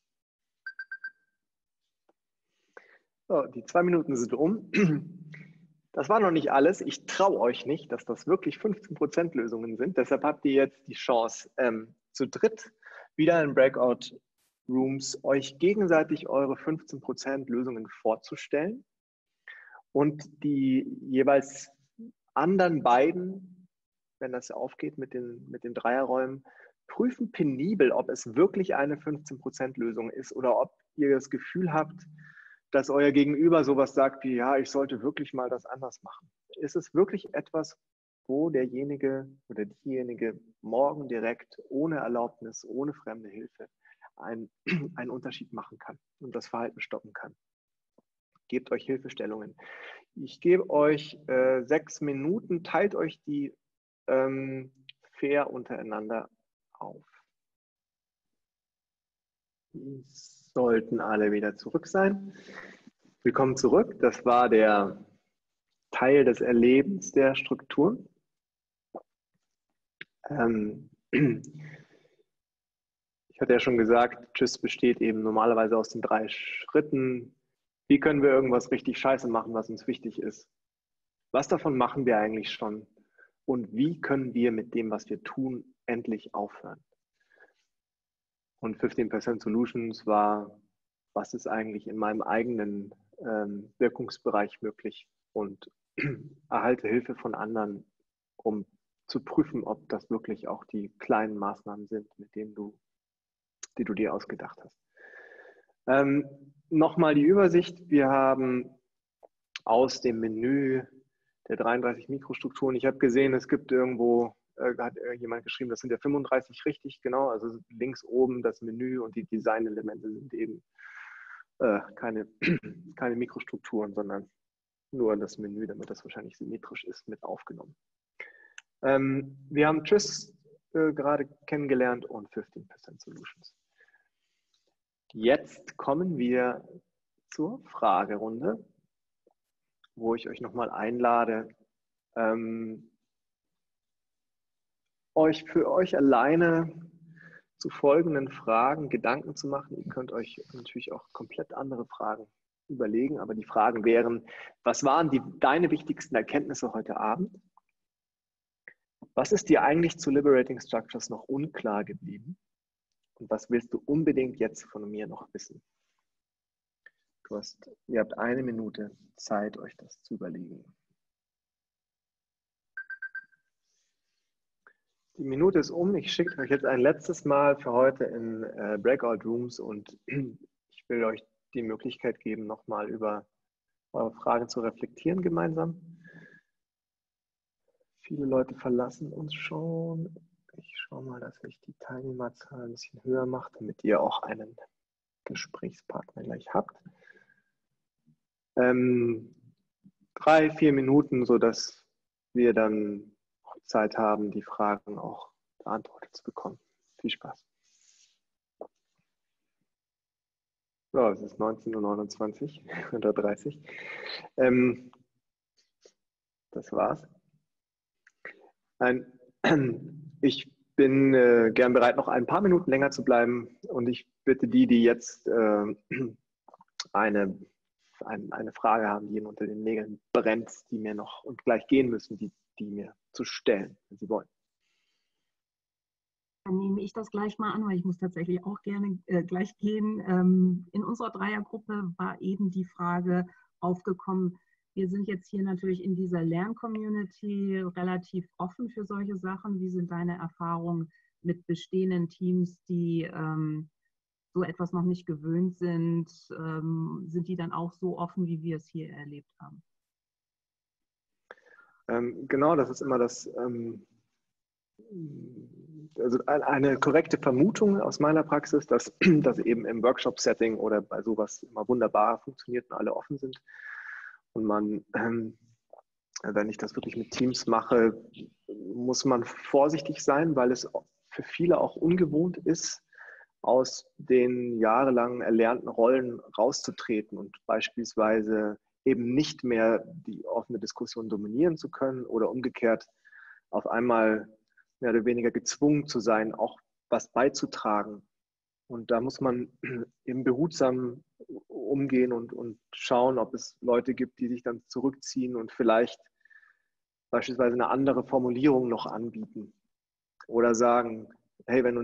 So, die 2 Minuten sind um. Das war noch nicht alles. Ich traue euch nicht, dass das wirklich 15% Lösungen sind. Deshalb habt ihr jetzt die Chance, zu dritt wieder in Breakout Rooms euch gegenseitig eure 15% Lösungen vorzustellen und die jeweils anderen beiden, wenn das aufgeht mit den Dreierräumen, prüfen penibel, ob es wirklich eine 15% Lösung ist oder ob ihr das Gefühl habt, dass euer Gegenüber sowas sagt wie, ja, ich sollte wirklich mal das anders machen. Ist es wirklich etwas, wo derjenige oder diejenige morgen direkt ohne Erlaubnis, ohne fremde Hilfe einen Unterschied machen kann und das Verhalten stoppen kann? Gebt euch Hilfestellungen. Ich gebe euch 6 Minuten, teilt euch die fair untereinander auf. Die sollten alle wieder zurück sein. Willkommen zurück. Das war der Teil des Erlebens der Strukturen. Ich hatte ja schon gesagt, TRIZ besteht eben normalerweise aus den 3 Schritten. Wie können wir irgendwas richtig scheiße machen, was uns wichtig ist? Was davon machen wir eigentlich schon? Und wie können wir mit dem, was wir tun, endlich aufhören? Und 15% Solutions war, was ist eigentlich in meinem eigenen Wirkungsbereich möglich? Und erhalte Hilfe von anderen, um zu prüfen, ob das wirklich auch die kleinen Maßnahmen sind, mit denen die du dir ausgedacht hast. Nochmal die Übersicht. Wir haben aus dem Menü der 33 Mikrostrukturen, ich habe gesehen, es gibt irgendwo, hat jemand geschrieben, das sind ja 35 richtig, genau, also links oben das Menü und die Designelemente sind eben keine Mikrostrukturen, sondern nur das Menü, damit das wahrscheinlich symmetrisch ist, mit aufgenommen. Wir haben TRIZ gerade kennengelernt und 15% Solutions. Jetzt kommen wir zur Fragerunde, wo ich euch nochmal einlade, für euch alleine zu folgenden Fragen Gedanken zu machen. Ihr könnt euch natürlich auch komplett andere Fragen überlegen, aber die Fragen wären, was waren deine wichtigsten Erkenntnisse heute Abend? Was ist dir eigentlich zu Liberating Structures noch unklar geblieben? Und was willst du unbedingt jetzt von mir noch wissen? Ihr habt 1 Minute Zeit, euch das zu überlegen. Die Minute ist um. Ich schicke euch jetzt ein letztes Mal für heute in Breakout Rooms und ich will euch die Möglichkeit geben, nochmal über eure Fragen zu reflektieren gemeinsam. Viele Leute verlassen uns schon. Ich schaue mal, dass ich die Teilnehmerzahl ein bisschen höher mache, damit ihr auch einen Gesprächspartner gleich habt. 3, 4 Minuten, sodass wir dann Zeit haben, die Fragen auch beantwortet zu bekommen. Viel Spaß. So, es ist 19:29 oder 30. Das war's. Ich bin gern bereit, noch ein paar Minuten länger zu bleiben, und ich bitte die jetzt eine Frage haben, die ihnen unter den Nägeln brennt, die mir noch und gleich gehen müssen, die mir zu stellen, wenn sie wollen. Dann nehme ich das gleich mal an, weil ich muss tatsächlich auch gerne gleich gehen. In unserer Dreiergruppe war eben die Frage aufgekommen, wir sind jetzt hier natürlich in dieser Lern-Community relativ offen für solche Sachen. Wie sind deine Erfahrungen mit bestehenden Teams, die so etwas noch nicht gewöhnt sind? Sind die dann auch so offen, wie wir es hier erlebt haben? Genau, das ist immer das, also eine korrekte Vermutung aus meiner Praxis, dass eben im Workshop-Setting oder bei sowas immer wunderbar funktioniert und alle offen sind. Und man, wenn ich das wirklich mit Teams mache, muss man vorsichtig sein, weil es für viele auch ungewohnt ist, aus den jahrelang erlernten Rollen rauszutreten und beispielsweise eben nicht mehr die offene Diskussion dominieren zu können oder umgekehrt auf einmal mehr oder weniger gezwungen zu sein, auch was beizutragen. Und da muss man eben behutsam umgehen und schauen, ob es Leute gibt, die sich dann zurückziehen und vielleicht beispielsweise eine andere Formulierung noch anbieten oder sagen, hey, wenn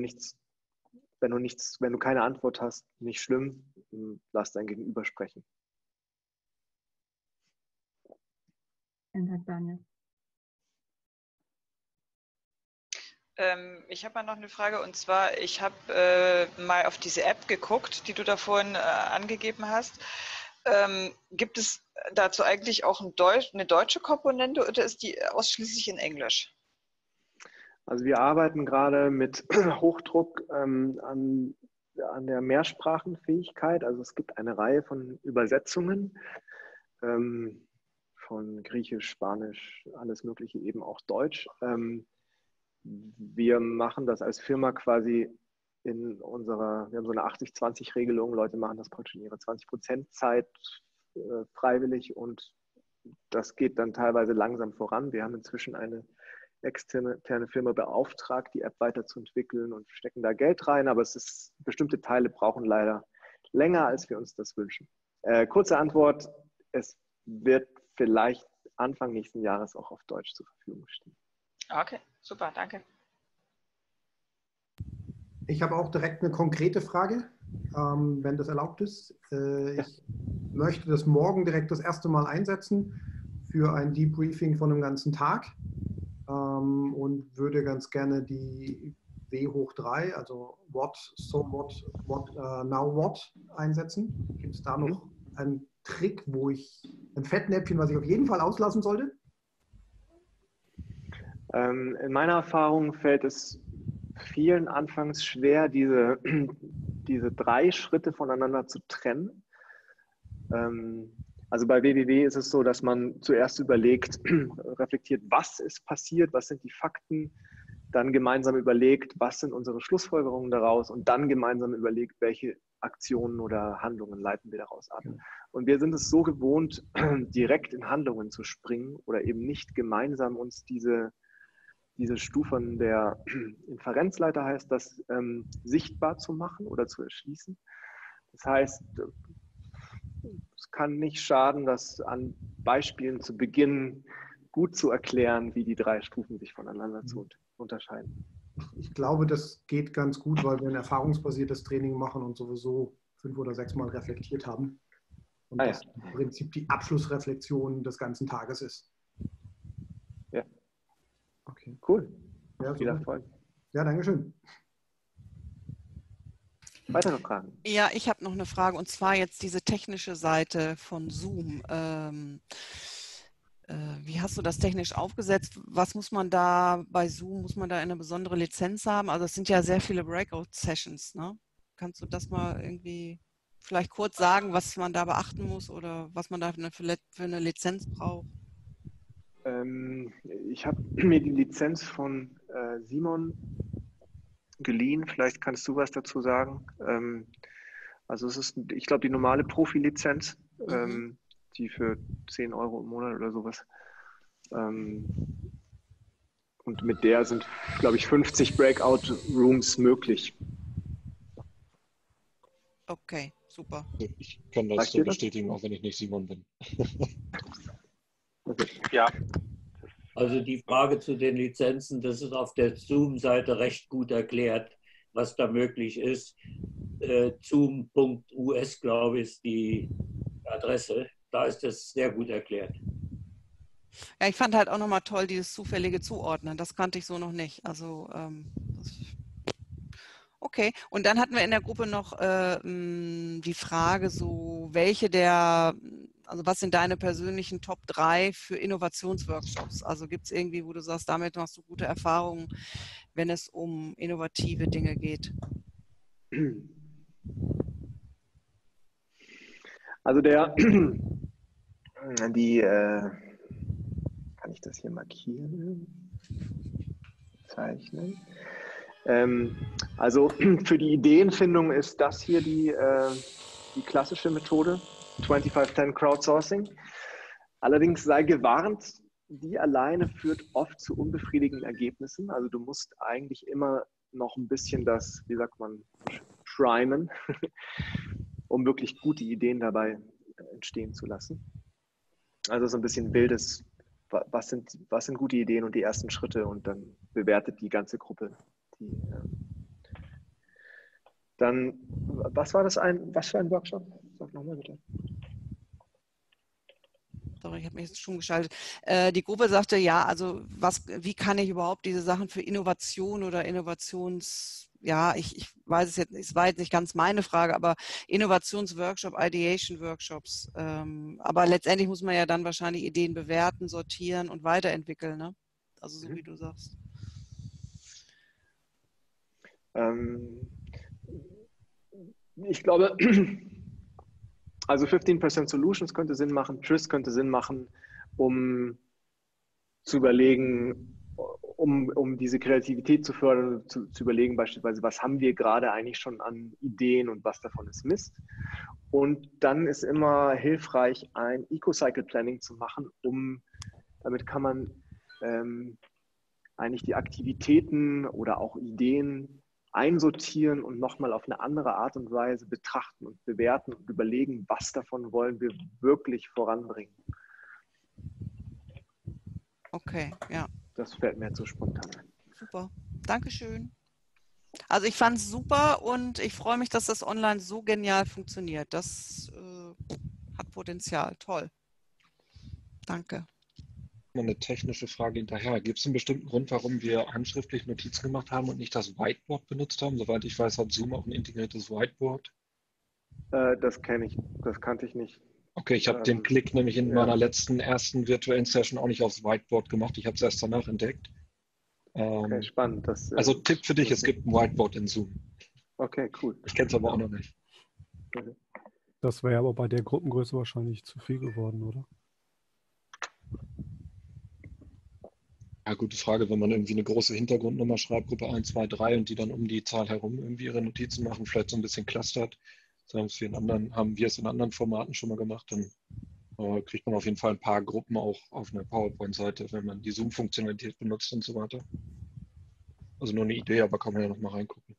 du keine Antwort hast, nicht schlimm, lass dein Gegenüber sprechen. Vielen Dank, Daniel. Ich habe mal noch eine Frage, und zwar, ich habe mal auf diese App geguckt, die du da vorhin angegeben hast. Gibt es dazu eigentlich auch eine deutsche Komponente oder ist die ausschließlich in Englisch? Also wir arbeiten gerade mit Hochdruck an der Mehrsprachenfähigkeit. Also es gibt eine Reihe von Übersetzungen von Griechisch, Spanisch, alles Mögliche, eben auch Deutsch. Wir machen das als Firma quasi wir haben so eine 80-20-Regelung. Leute machen das praktisch in ihrer 20% Zeit freiwillig, und das geht dann teilweise langsam voran. Wir haben inzwischen eine externe Firma beauftragt, die App weiterzuentwickeln, und stecken da Geld rein, aber bestimmte Teile brauchen leider länger, als wir uns das wünschen. Kurze Antwort, es wird vielleicht Anfang nächsten Jahres auch auf Deutsch zur Verfügung stehen. Okay, super, danke. Ich habe auch direkt eine konkrete Frage, wenn das erlaubt ist. Ich möchte das morgen direkt das erste Mal einsetzen für ein Debriefing von einem ganzen Tag und würde ganz gerne die W hoch 3, also what, so what, now what einsetzen. Gibt es da noch einen Trick, ein Fettnäpfchen, was ich auf jeden Fall auslassen sollte? In meiner Erfahrung fällt es vielen anfangs schwer, diese 3 Schritte voneinander zu trennen. Also bei WWW ist es so, dass man zuerst überlegt, reflektiert, was ist passiert, was sind die Fakten, dann gemeinsam überlegt, was sind unsere Schlussfolgerungen daraus, und dann gemeinsam überlegt, welche Aktionen oder Handlungen leiten wir daraus ab. Und wir sind es so gewohnt, direkt in Handlungen zu springen oder eben nicht gemeinsam uns diese Stufen der Inferenzleiter, heißt das, sichtbar zu machen oder zu erschließen. Das heißt, es kann nicht schaden, das an Beispielen zu Beginn gut zu erklären, wie die 3 Stufen sich voneinander zu unterscheiden. Ich glaube, das geht ganz gut, weil wir ein erfahrungsbasiertes Training machen und sowieso 5 oder 6 Mal reflektiert haben. Und das im Prinzip die Abschlussreflexion des ganzen Tages ist. Ja. Okay. Cool. Ja, viel Erfolg. Ja, danke schön. Weitere Fragen? Ja, ich habe noch eine Frage, und zwar jetzt diese technische Seite von Zoom. Wie hast du das technisch aufgesetzt? Was muss man da bei Zoom, muss man da eine besondere Lizenz haben? Also es sind ja sehr viele Breakout-Sessions, ne? Kannst du das mal irgendwie vielleicht kurz sagen, was man da beachten muss oder was man da für eine Lizenz braucht? Ich habe mir die Lizenz von Simon geliehen. Vielleicht kannst du was dazu sagen. Also es ist, ich glaube, die normale Profi-Lizenz, die für 10 Euro im Monat oder sowas. Und mit der sind, glaube ich, 50 Breakout-Rooms möglich. Okay, super. Ich kann das so bestätigen, auch wenn ich nicht Simon bin. Ja. Also die Frage zu den Lizenzen, das ist auf der Zoom-Seite recht gut erklärt, was da möglich ist. Zoom.us, glaube ich, ist die Adresse. Da ist das sehr gut erklärt. Ja, ich fand halt auch nochmal toll, dieses zufällige Zuordnen. Das kannte ich so noch nicht. Also, okay. Und dann hatten wir in der Gruppe noch die Frage, so also was sind deine persönlichen Top 3 für Innovationsworkshops? Also gibt es irgendwie, wo du sagst, damit machst du gute Erfahrungen, wenn es um innovative Dinge geht? Also kann ich das hier markieren? Zeichnen. Also für die Ideenfindung ist das hier die klassische Methode, 2510 Crowdsourcing. Allerdings sei gewarnt, die alleine führt oft zu unbefriedigenden Ergebnissen. Also du musst eigentlich immer noch ein bisschen das, wie sagt man, primen, um wirklich gute Ideen dabei entstehen zu lassen. Also so ein bisschen wildes, was sind gute Ideen und die ersten Schritte, und dann bewertet die ganze Gruppe die. Dann, was für ein Workshop? Sag nochmal bitte. Sorry, ich habe mich jetzt schon geschaltet. Die Gruppe sagte, ja, also wie kann ich überhaupt diese Sachen für Innovation oder ich weiß es jetzt, es war jetzt nicht ganz meine Frage, aber Innovationsworkshop, Ideation-Workshops. Aber letztendlich muss man ja dann wahrscheinlich Ideen bewerten, sortieren und weiterentwickeln, ne? Also so wie du sagst. Ich glaube, also 15% Solutions könnte Sinn machen, TRIS könnte Sinn machen, um zu überlegen, um diese Kreativität zu fördern, zu überlegen beispielsweise, was haben wir gerade eigentlich schon an Ideen und was davon ist Mist. Und dann ist immer hilfreich, ein Eco-Cycle-Planning zu machen, damit kann man eigentlich die Aktivitäten oder auch Ideen einsortieren und nochmal auf eine andere Art und Weise betrachten und bewerten und überlegen, was davon wollen wir wirklich voranbringen. Okay, ja. Das fällt mir jetzt so spontan ein. Super, Dankeschön. Also ich fand es super und ich freue mich, dass das online so genial funktioniert. Das hat Potenzial, toll. Danke. Eine technische Frage hinterher. Gibt es einen bestimmten Grund, warum wir handschriftlich Notizen gemacht haben und nicht das Whiteboard benutzt haben? Soweit ich weiß, hat Zoom auch ein integriertes Whiteboard. Das kannte ich nicht. Okay, ich habe den Klick nämlich in meiner ersten virtuellen Session auch nicht aufs Whiteboard gemacht. Ich habe es erst danach entdeckt. Okay, spannend. Also Tipp für dich, es gibt ein Whiteboard in Zoom. Okay, cool. Ich kenne es aber auch noch nicht. Das wäre aber bei der Gruppengröße wahrscheinlich zu viel geworden, oder? Ja, gute Frage, wenn man irgendwie eine große Hintergrundnummer schreibt, Gruppe 1, 2, 3 und die dann um die Zahl herum irgendwie ihre Notizen machen, vielleicht so ein bisschen clustert. So haben wir es in anderen Formaten schon mal gemacht, dann kriegt man auf jeden Fall ein paar Gruppen auch auf einer PowerPoint-Seite, wenn man die Zoom-Funktionalität benutzt und so weiter. Also nur eine Idee, aber kann man ja noch mal reingucken.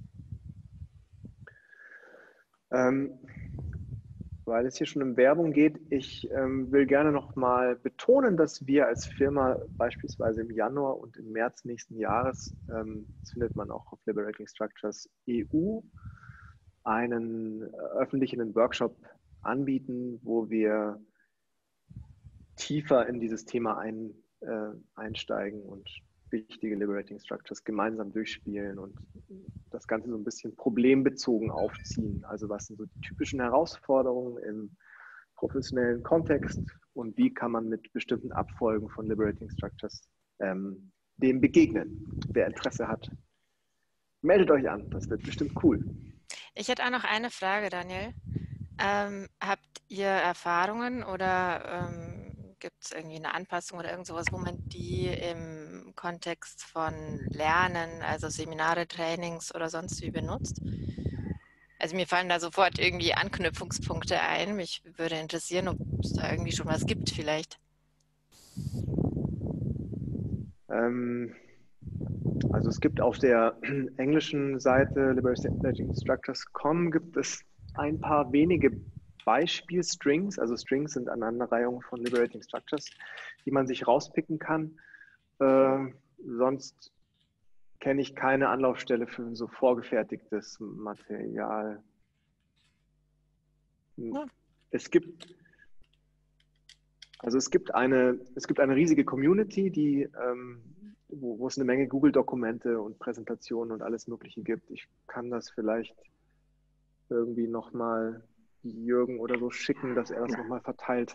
Weil es hier schon um Werbung geht, ich will gerne noch mal betonen, dass wir als Firma beispielsweise im Januar und im März nächsten Jahres, das findet man auch auf Liberating Structures EU, einen öffentlichen Workshop anbieten, wo wir tiefer in dieses Thema einsteigen und wichtige Liberating Structures gemeinsam durchspielen und das Ganze so ein bisschen problembezogen aufziehen. Also was sind so die typischen Herausforderungen im professionellen Kontext und wie kann man mit bestimmten Abfolgen von Liberating Structures dem begegnen. Wer Interesse hat, meldet euch an. Das wird bestimmt cool. Ich hätte auch noch eine Frage, Daniel. Habt ihr Erfahrungen oder gibt es irgendwie eine Anpassung oder irgend sowas, wo man die im Kontext von Lernen, also Seminare, Trainings oder sonst wie benutzt? Also mir fallen da sofort irgendwie Anknüpfungspunkte ein. Mich würde interessieren, ob es da irgendwie schon was gibt vielleicht. Also es gibt auf der englischen Seite liberatinginstructors.com gibt es ein paar wenige Beispielstrings, also Strings sind Aneinanderreihungen von Liberating Structures, die man sich rauspicken kann. Sonst kenne ich keine Anlaufstelle für so vorgefertigtes Material. Ja. Es gibt eine riesige Community, die, wo es eine Menge Google-Dokumente und Präsentationen und alles Mögliche gibt. Ich kann das vielleicht irgendwie nochmal Jürgen oder so schicken, dass er das nochmal verteilt.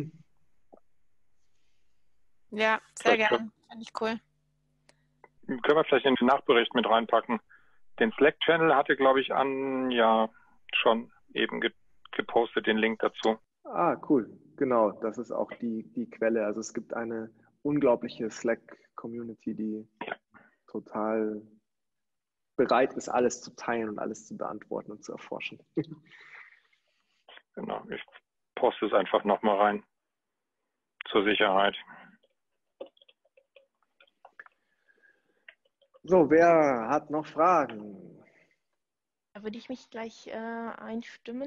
Ja, sehr gerne. Finde ich cool. Können wir vielleicht in den Nachbericht mit reinpacken. Den Slack-Channel hatte, glaube ich, Anja schon eben gepostet, den Link dazu. Ah, cool. Genau, das ist auch die Quelle. Also es gibt eine unglaubliche Slack-Community, die total bereit ist, alles zu teilen und alles zu beantworten und zu erforschen. Genau, ich poste es einfach nochmal rein. Zur Sicherheit. So, wer hat noch Fragen? Da würde ich mich gleich einstimmen.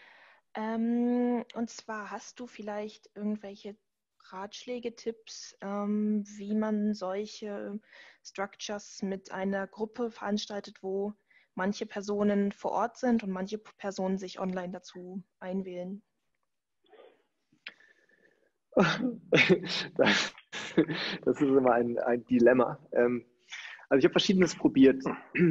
Und zwar, hast du vielleicht irgendwelche Ratschläge, Tipps, wie man solche Structures mit einer Gruppe veranstaltet, wo manche Personen vor Ort sind und manche Personen sich online dazu einwählen? Das ist immer ein Dilemma. Also ich habe Verschiedenes probiert.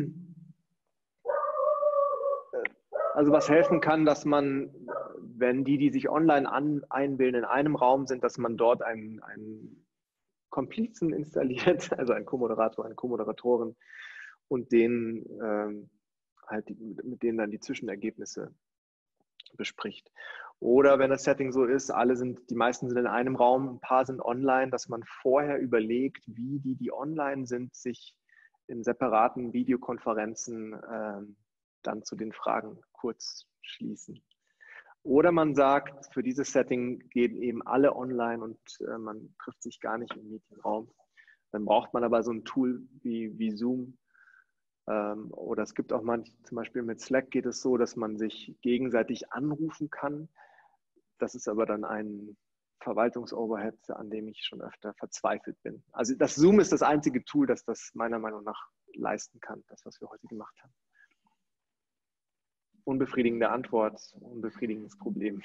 Also was helfen kann, dass man, wenn die sich online einwählen, in einem Raum sind, dass man dort einen Komplizen installiert, also einen Co-Moderator, eine Co-Moderatorin und denen mit denen dann die Zwischenergebnisse bespricht. Oder wenn das Setting so ist, die meisten sind in einem Raum, ein paar sind online, dass man vorher überlegt, wie die online sind, sich in separaten Videokonferenzen dann zu den Fragen kurz schließen. Oder man sagt, für dieses Setting gehen eben alle online und man trifft sich gar nicht im Meetingraum. Dann braucht man aber so ein Tool wie Zoom. Oder es gibt auch zum Beispiel mit Slack geht es so, dass man sich gegenseitig anrufen kann. Das ist aber dann ein Verwaltungsoverhead, an dem ich schon öfter verzweifelt bin. Also das Zoom ist das einzige Tool, das das meiner Meinung nach leisten kann, das, was wir heute gemacht haben. Unbefriedigende Antwort, unbefriedigendes Problem.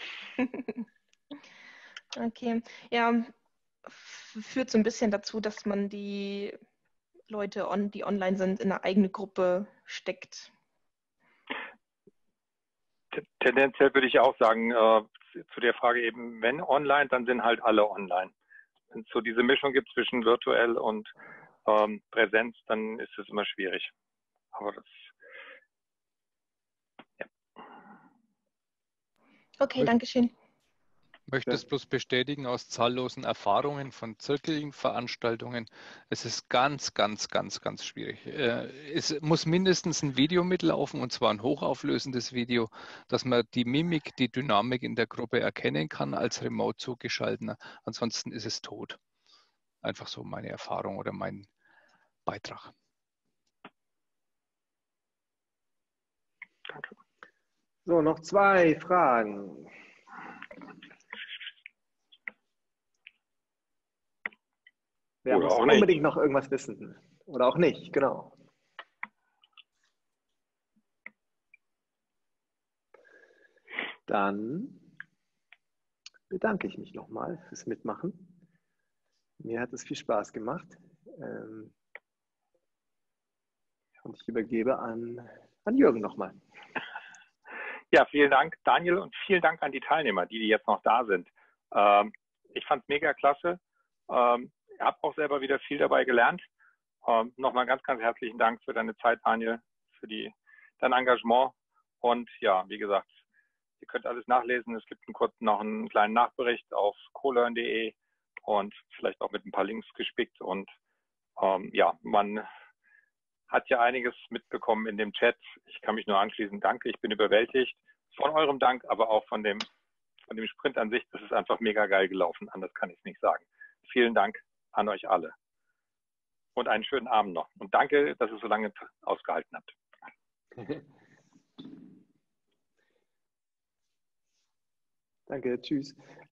Okay, ja, führt so ein bisschen dazu, dass man die Leute, die online sind, in eine eigene Gruppe steckt. Tendenziell würde ich auch sagen, zu der Frage eben, wenn online, dann sind halt alle online. Wenn es so diese Mischung gibt zwischen virtuell und Präsenz, dann ist es immer schwierig. Aber das, ja. Okay, danke schön. Ich möchte es bloß bestätigen aus zahllosen Erfahrungen von Zirkelveranstaltungen. Es ist ganz, ganz, ganz, ganz schwierig. Es muss mindestens ein Video mitlaufen, und zwar ein hochauflösendes Video, dass man die Mimik, die Dynamik in der Gruppe erkennen kann als remote zugeschalteter. Ansonsten ist es tot. Einfach so meine Erfahrung oder mein Beitrag. Danke. So, noch 2 Fragen. Wer muss unbedingt noch irgendwas wissen? Oder auch nicht, genau. Dann bedanke ich mich nochmal fürs Mitmachen. Mir hat es viel Spaß gemacht. Und ich übergebe an Jürgen nochmal. Ja, vielen Dank, Daniel, und vielen Dank an die Teilnehmer, die jetzt noch da sind. Ich fand es mega klasse. Ich habe auch selber wieder viel dabei gelernt. Nochmal ganz, ganz herzlichen Dank für deine Zeit, Daniel, für dein Engagement. Und ja, wie gesagt, Ihr könnt alles nachlesen. Es gibt noch einen kleinen Nachbericht auf colearn.de und vielleicht auch mit ein paar Links gespickt. Und ja, man hat ja einiges mitbekommen in dem Chat. Ich kann mich nur anschließen. Danke, ich bin überwältigt von eurem Dank, aber auch von dem Sprint an sich. Das ist einfach mega geil gelaufen. Anders kann ich es nicht sagen. Vielen Dank an euch alle. Und einen schönen Abend noch. Und danke, dass ihr so lange ausgehalten habt. Danke, tschüss.